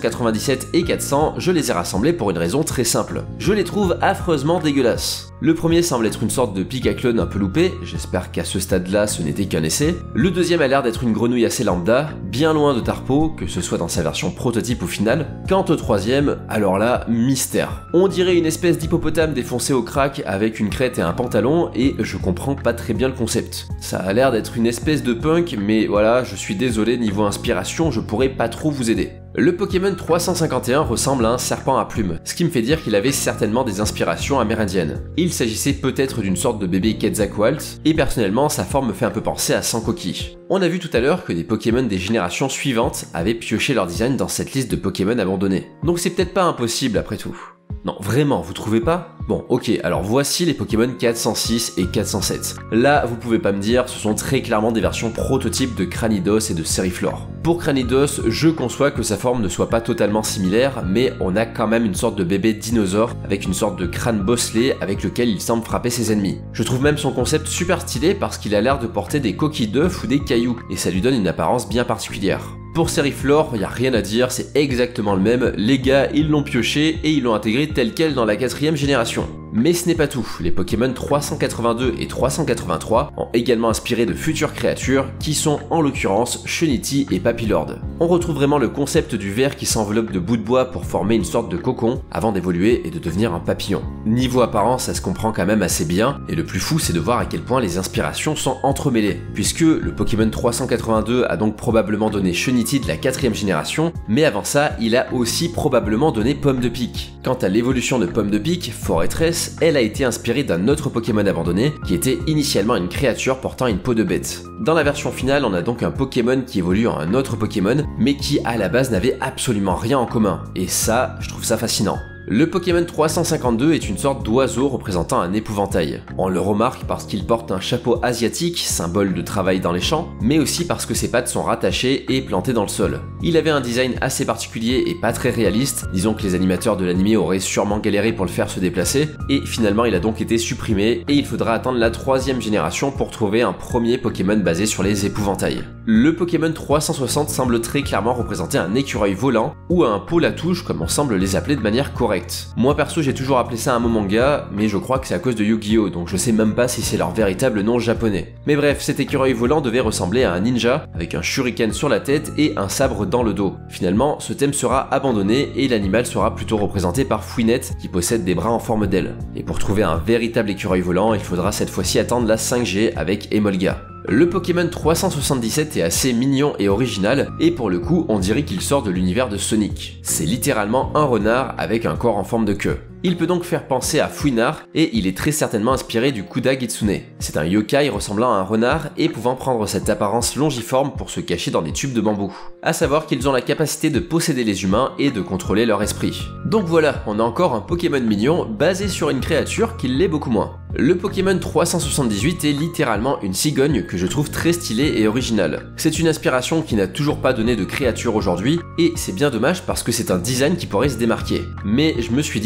397 et 400, je les ai rassemblés pour une raison très simple. Je les trouve affreusement dégueulasses. Le premier semble être une sorte de Pika-clone un peu loupé, j'espère qu'à ce stade-là ce n'était qu'un essai. Le deuxième a l'air d'être une grenouille assez lambda, bien loin de Tarpo, que ce soit dans sa version prototype ou finale. Quant au troisième, alors là, mystère. On dirait une espèce d'hippopotame défoncé au crack avec une crête et un pantalon, et je comprends pas très bien le concept. Ça a l'air d'être une espèce de punk, mais voilà, je suis désolé, niveau inspiration, je pourrais pas trop vous aider. Le Pokémon 351 ressemble à un serpent à plumes, ce qui me fait dire qu'il avait certainement des inspirations amérindiennes. Il s'agissait peut-être d'une sorte de bébé Quetzalcoatl, et personnellement sa forme me fait un peu penser à Sankoki. On a vu tout à l'heure que des Pokémon des générations suivantes avaient pioché leur design dans cette liste de Pokémon abandonnés. Donc c'est peut-être pas impossible après tout. Non, vraiment, vous trouvez pas? Bon, ok, alors voici les Pokémon 406 et 407. Là, vous pouvez pas me dire, ce sont très clairement des versions prototypes de Cranidos et de Seriflor. Pour Cranidos, je conçois que sa forme ne soit pas totalement similaire, mais on a quand même une sorte de bébé dinosaure avec une sorte de crâne bosselé avec lequel il semble frapper ses ennemis. Je trouve même son concept super stylé parce qu'il a l'air de porter des coquilles d'œufs ou des cailloux, et ça lui donne une apparence bien particulière. Pour Seriflor, y a rien à dire, c'est exactement le même, les gars ils l'ont pioché et ils l'ont intégré tel quel dans la 4ème génération. Mais ce n'est pas tout, les Pokémon 382 et 383 ont également inspiré de futures créatures qui sont en l'occurrence Chunity et Papillord. On retrouve vraiment le concept du ver qui s'enveloppe de bouts de bois pour former une sorte de cocon avant d'évoluer et de devenir un papillon. Niveau apparence, ça se comprend quand même assez bien, et le plus fou c'est de voir à quel point les inspirations sont entremêlées, puisque le Pokémon 382 a donc probablement donné Chunity de la 4ème génération, mais avant ça, il a aussi probablement donné Pomme de Pique. Quant à l'évolution de Pomme de Pique, Forretress, elle a été inspirée d'un autre Pokémon abandonné qui était initialement une créature portant une peau de bête. Dans la version finale, on a donc un Pokémon qui évolue en un autre Pokémon, mais qui à la base n'avait absolument rien en commun, et ça, je trouve ça fascinant. Le Pokémon 352 est une sorte d'oiseau représentant un épouvantail. On le remarque parce qu'il porte un chapeau asiatique, symbole de travail dans les champs, mais aussi parce que ses pattes sont rattachées et plantées dans le sol. Il avait un design assez particulier et pas très réaliste, disons que les animateurs de l'anime auraient sûrement galéré pour le faire se déplacer, et finalement il a donc été supprimé, et il faudra attendre la 3ème génération pour trouver un premier Pokémon basé sur les épouvantails. Le Pokémon 360 semble très clairement représenter un écureuil volant, ou un pôle-à-touche comme on semble les appeler de manière correcte. Moi perso j'ai toujours appelé ça un Momanga, mais je crois que c'est à cause de Yu-Gi-Oh, donc je sais même pas si c'est leur véritable nom japonais. Mais bref, cet écureuil volant devait ressembler à un ninja, avec un shuriken sur la tête et un sabre dans le dos. Finalement, ce thème sera abandonné et l'animal sera plutôt représenté par Fouinette, qui possède des bras en forme d'aile. Et pour trouver un véritable écureuil volant, il faudra cette fois-ci attendre la 5G avec Emolga. Le Pokémon 377 est assez mignon et original, et pour le coup, on dirait qu'il sort de l'univers de Sonic. C'est littéralement un renard avec un corps en forme de queue. Il peut donc faire penser à Fouinard, et il est très certainement inspiré du Kuda Gitsune. C'est un yokai ressemblant à un renard et pouvant prendre cette apparence longiforme pour se cacher dans des tubes de bambou. A savoir qu'ils ont la capacité de posséder les humains et de contrôler leur esprit. Donc voilà, on a encore un Pokémon mignon basé sur une créature qui l'est beaucoup moins. Le Pokémon 378 est littéralement une cigogne que je trouve très stylée et originale. C'est une inspiration qui n'a toujours pas donné de créature aujourd'hui, et c'est bien dommage parce que c'est un design qui pourrait se démarquer. Mais je me suis dit que c'était possible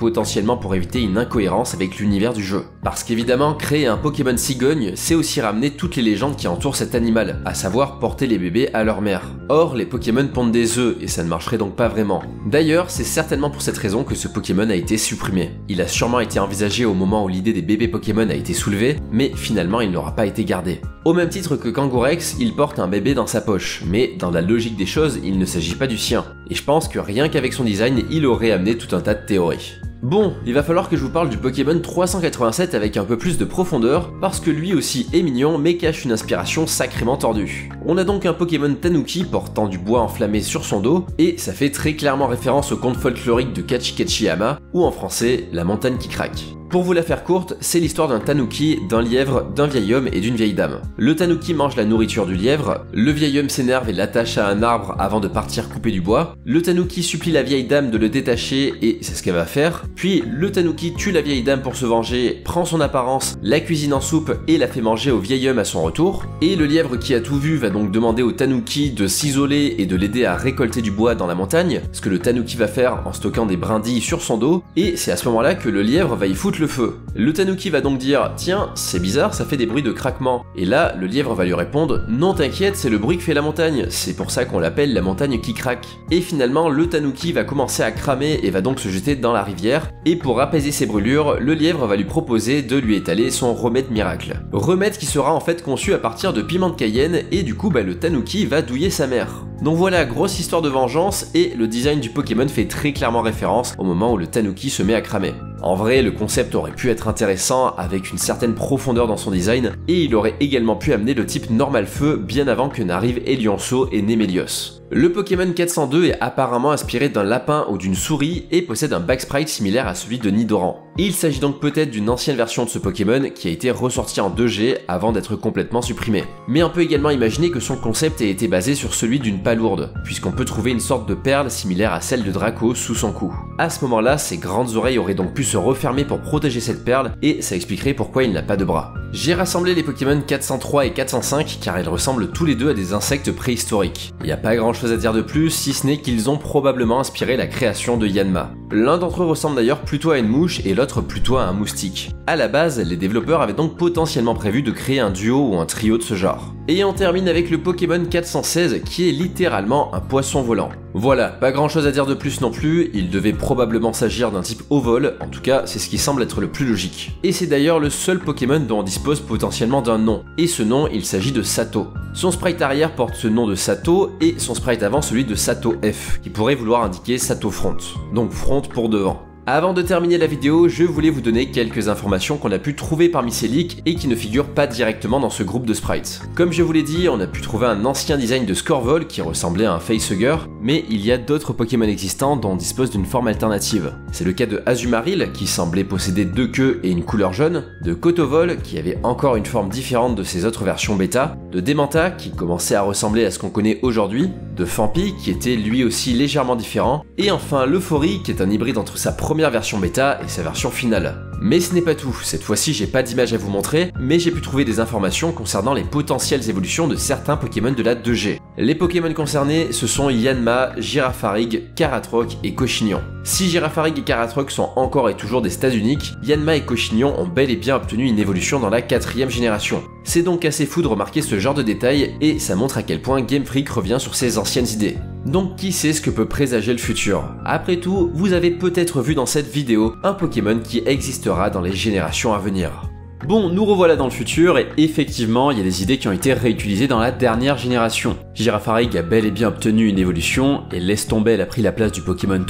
potentiellement pour éviter une incohérence avec l'univers du jeu. Parce qu'évidemment, créer un Pokémon cigogne, c'est aussi ramener toutes les légendes qui entourent cet animal, à savoir porter les bébés à leur mère. Or, les Pokémon pondent des œufs, et ça ne marcherait donc pas vraiment. D'ailleurs, c'est certainement pour cette raison que ce Pokémon a été supprimé. Il a sûrement été envisagé au moment où l'idée des bébés Pokémon a été soulevée, mais finalement il n'aura pas été gardé. Au même titre que Kangourex, il porte un bébé dans sa poche, mais dans la logique des choses, il ne s'agit pas du sien. Et je pense que rien qu'avec son design, il aurait amené tout un tas de théories. Bon, il va falloir que je vous parle du Pokémon 387 avec un peu plus de profondeur, parce que lui aussi est mignon mais cache une inspiration sacrément tordue. On a donc un Pokémon Tanuki portant du bois enflammé sur son dos, et ça fait très clairement référence au conte folklorique de Kachikachiyama, ou en français, la montagne qui craque. Pour vous la faire courte, c'est l'histoire d'un tanuki, d'un lièvre, d'un vieil homme et d'une vieille dame. Le tanuki mange la nourriture du lièvre, le vieil homme s'énerve et l'attache à un arbre avant de partir couper du bois, le tanuki supplie la vieille dame de le détacher et c'est ce qu'elle va faire, puis le tanuki tue la vieille dame pour se venger, prend son apparence, la cuisine en soupe et la fait manger au vieil homme à son retour, et le lièvre qui a tout vu va donc demander au tanuki de s'isoler et de l'aider à récolter du bois dans la montagne, ce que le tanuki va faire en stockant des brindilles sur son dos, et c'est à ce moment-là que le lièvre va y foutre le feu. Le tanuki va donc dire « Tiens, c'est bizarre, ça fait des bruits de craquement ». Et là, le lièvre va lui répondre « Non t'inquiète, c'est le bruit que fait la montagne, c'est pour ça qu'on l'appelle la montagne qui craque ». Et finalement, le tanuki va commencer à cramer et va donc se jeter dans la rivière, et pour apaiser ses brûlures, le lièvre va lui proposer de lui étaler son remède miracle. Remède qui sera en fait conçu à partir de piment de Cayenne, et du coup, le tanuki va douiller sa mère. Donc voilà, grosse histoire de vengeance, et le design du Pokémon fait très clairement référence au moment où le tanuki se met à cramer. En vrai, le concept aurait pu être intéressant avec une certaine profondeur dans son design, et il aurait également pu amener le type normal feu bien avant que n'arrivent Elianso et Némélios. Le Pokémon 402 est apparemment inspiré d'un lapin ou d'une souris et possède un backsprite similaire à celui de Nidoran. Il s'agit donc peut-être d'une ancienne version de ce Pokémon qui a été ressortie en 2G avant d'être complètement supprimé. Mais on peut également imaginer que son concept ait été basé sur celui d'une palourde, puisqu'on peut trouver une sorte de perle similaire à celle de Draco sous son cou. À ce moment-là, ses grandes oreilles auraient donc pu se refermer pour protéger cette perle, et ça expliquerait pourquoi il n'a pas de bras. J'ai rassemblé les Pokémon 403 et 405 car ils ressemblent tous les deux à des insectes préhistoriques. Il n'y a pas grand chose à dire de plus si ce n'est qu'ils ont probablement inspiré la création de Yanma. L'un d'entre eux ressemble d'ailleurs plutôt à une mouche et l'autre plutôt à un moustique. À la base, les développeurs avaient donc potentiellement prévu de créer un duo ou un trio de ce genre. Et on termine avec le Pokémon 416 qui est littéralement un poisson volant. Voilà, pas grand chose à dire de plus non plus, il devait probablement s'agir d'un type au vol, en tout cas c'est ce qui semble être le plus logique. Et c'est d'ailleurs le seul Pokémon dont on dispose potentiellement d'un nom, et ce nom il s'agit de Sato. Son sprite arrière porte ce nom de Sato, et son sprite avant celui de Sato F, qui pourrait vouloir indiquer Sato Front, donc front pour devant. Avant de terminer la vidéo, je voulais vous donner quelques informations qu'on a pu trouver parmi ces leaks et qui ne figurent pas directement dans ce groupe de sprites. Comme je vous l'ai dit, on a pu trouver un ancien design de Scorvol qui ressemblait à un facehugger, mais il y a d'autres Pokémon existants dont on dispose d'une forme alternative. C'est le cas de Azumarill qui semblait posséder deux queues et une couleur jaune, de Kotovol qui avait encore une forme différente de ses autres versions bêta, de Dementa qui commençait à ressembler à ce qu'on connaît aujourd'hui, de Phampi qui était lui aussi légèrement différent, et enfin l'Euphorie qui est un hybride entre sa première version bêta et sa version finale. Mais ce n'est pas tout, cette fois-ci j'ai pas d'image à vous montrer, mais j'ai pu trouver des informations concernant les potentielles évolutions de certains Pokémon de la 2G. Les Pokémon concernés, ce sont Yanma, Girafarig, Karatroc et Cochignon. Si Girafarig et Karatroc sont encore et toujours des stades uniques, Yanma et Cochignon ont bel et bien obtenu une évolution dans la 4ème génération. C'est donc assez fou de remarquer ce genre de détails, et ça montre à quel point Game Freak revient sur ses anciennes idées. Donc qui sait ce que peut présager le futur? Après tout, vous avez peut-être vu dans cette vidéo un Pokémon qui existera dans les générations à venir. Bon, nous revoilà dans le futur et effectivement, il y a des idées qui ont été réutilisées dans la dernière génération. Girafarig a bel et bien obtenu une évolution et laisse tomber, elle a pris la place du Pokémon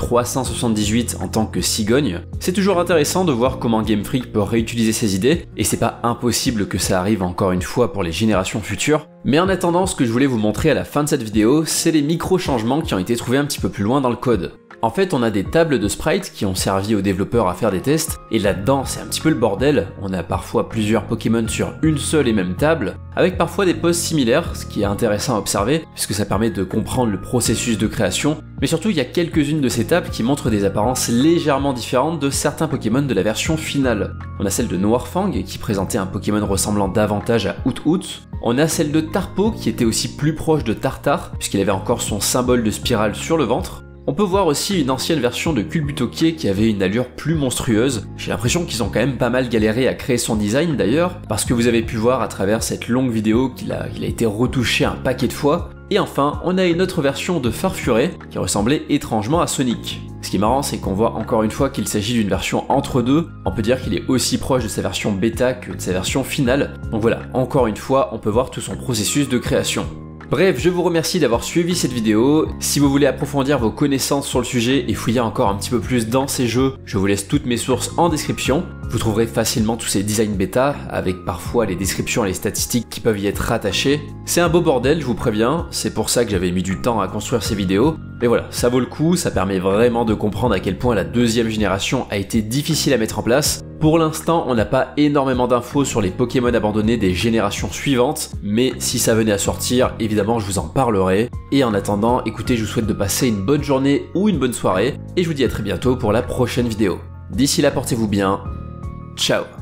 378 en tant que cigogne. C'est toujours intéressant de voir comment Game Freak peut réutiliser ses idées et c'est pas impossible que ça arrive encore une fois pour les générations futures. Mais en attendant, ce que je voulais vous montrer à la fin de cette vidéo, c'est les micro-changements qui ont été trouvés un petit peu plus loin dans le code. En fait, on a des tables de sprites qui ont servi aux développeurs à faire des tests, et là-dedans, c'est un petit peu le bordel. On a parfois plusieurs Pokémon sur une seule et même table, avec parfois des poses similaires, ce qui est intéressant à observer, puisque ça permet de comprendre le processus de création. Mais surtout, il y a quelques-unes de ces tables qui montrent des apparences légèrement différentes de certains Pokémon de la version finale. On a celle de Noirfang, qui présentait un Pokémon ressemblant davantage à Out-Out. On a celle de Tarpo, qui était aussi plus proche de Tartare, puisqu'il avait encore son symbole de spirale sur le ventre. On peut voir aussi une ancienne version de Culbutokier qui avait une allure plus monstrueuse. J'ai l'impression qu'ils ont quand même pas mal galéré à créer son design d'ailleurs, parce que vous avez pu voir à travers cette longue vidéo qu'il a été retouché un paquet de fois. Et enfin, on a une autre version de Farfuré qui ressemblait étrangement à Sonic. Ce qui est marrant, c'est qu'on voit encore une fois qu'il s'agit d'une version entre deux. On peut dire qu'il est aussi proche de sa version bêta que de sa version finale. Donc voilà, encore une fois, on peut voir tout son processus de création. Bref, je vous remercie d'avoir suivi cette vidéo. Si vous voulez approfondir vos connaissances sur le sujet et fouiller encore un petit peu plus dans ces jeux, je vous laisse toutes mes sources en description. Vous trouverez facilement tous ces designs bêta, avec parfois les descriptions et les statistiques qui peuvent y être rattachées. C'est un beau bordel, je vous préviens, c'est pour ça que j'avais mis du temps à construire ces vidéos. Mais voilà, ça vaut le coup, ça permet vraiment de comprendre à quel point la deuxième génération a été difficile à mettre en place. Pour l'instant, on n'a pas énormément d'infos sur les Pokémon abandonnés des générations suivantes, mais si ça venait à sortir, évidemment je vous en parlerai. Et en attendant, écoutez, je vous souhaite de passer une bonne journée ou une bonne soirée, et je vous dis à très bientôt pour la prochaine vidéo. D'ici là, portez-vous bien, ciao.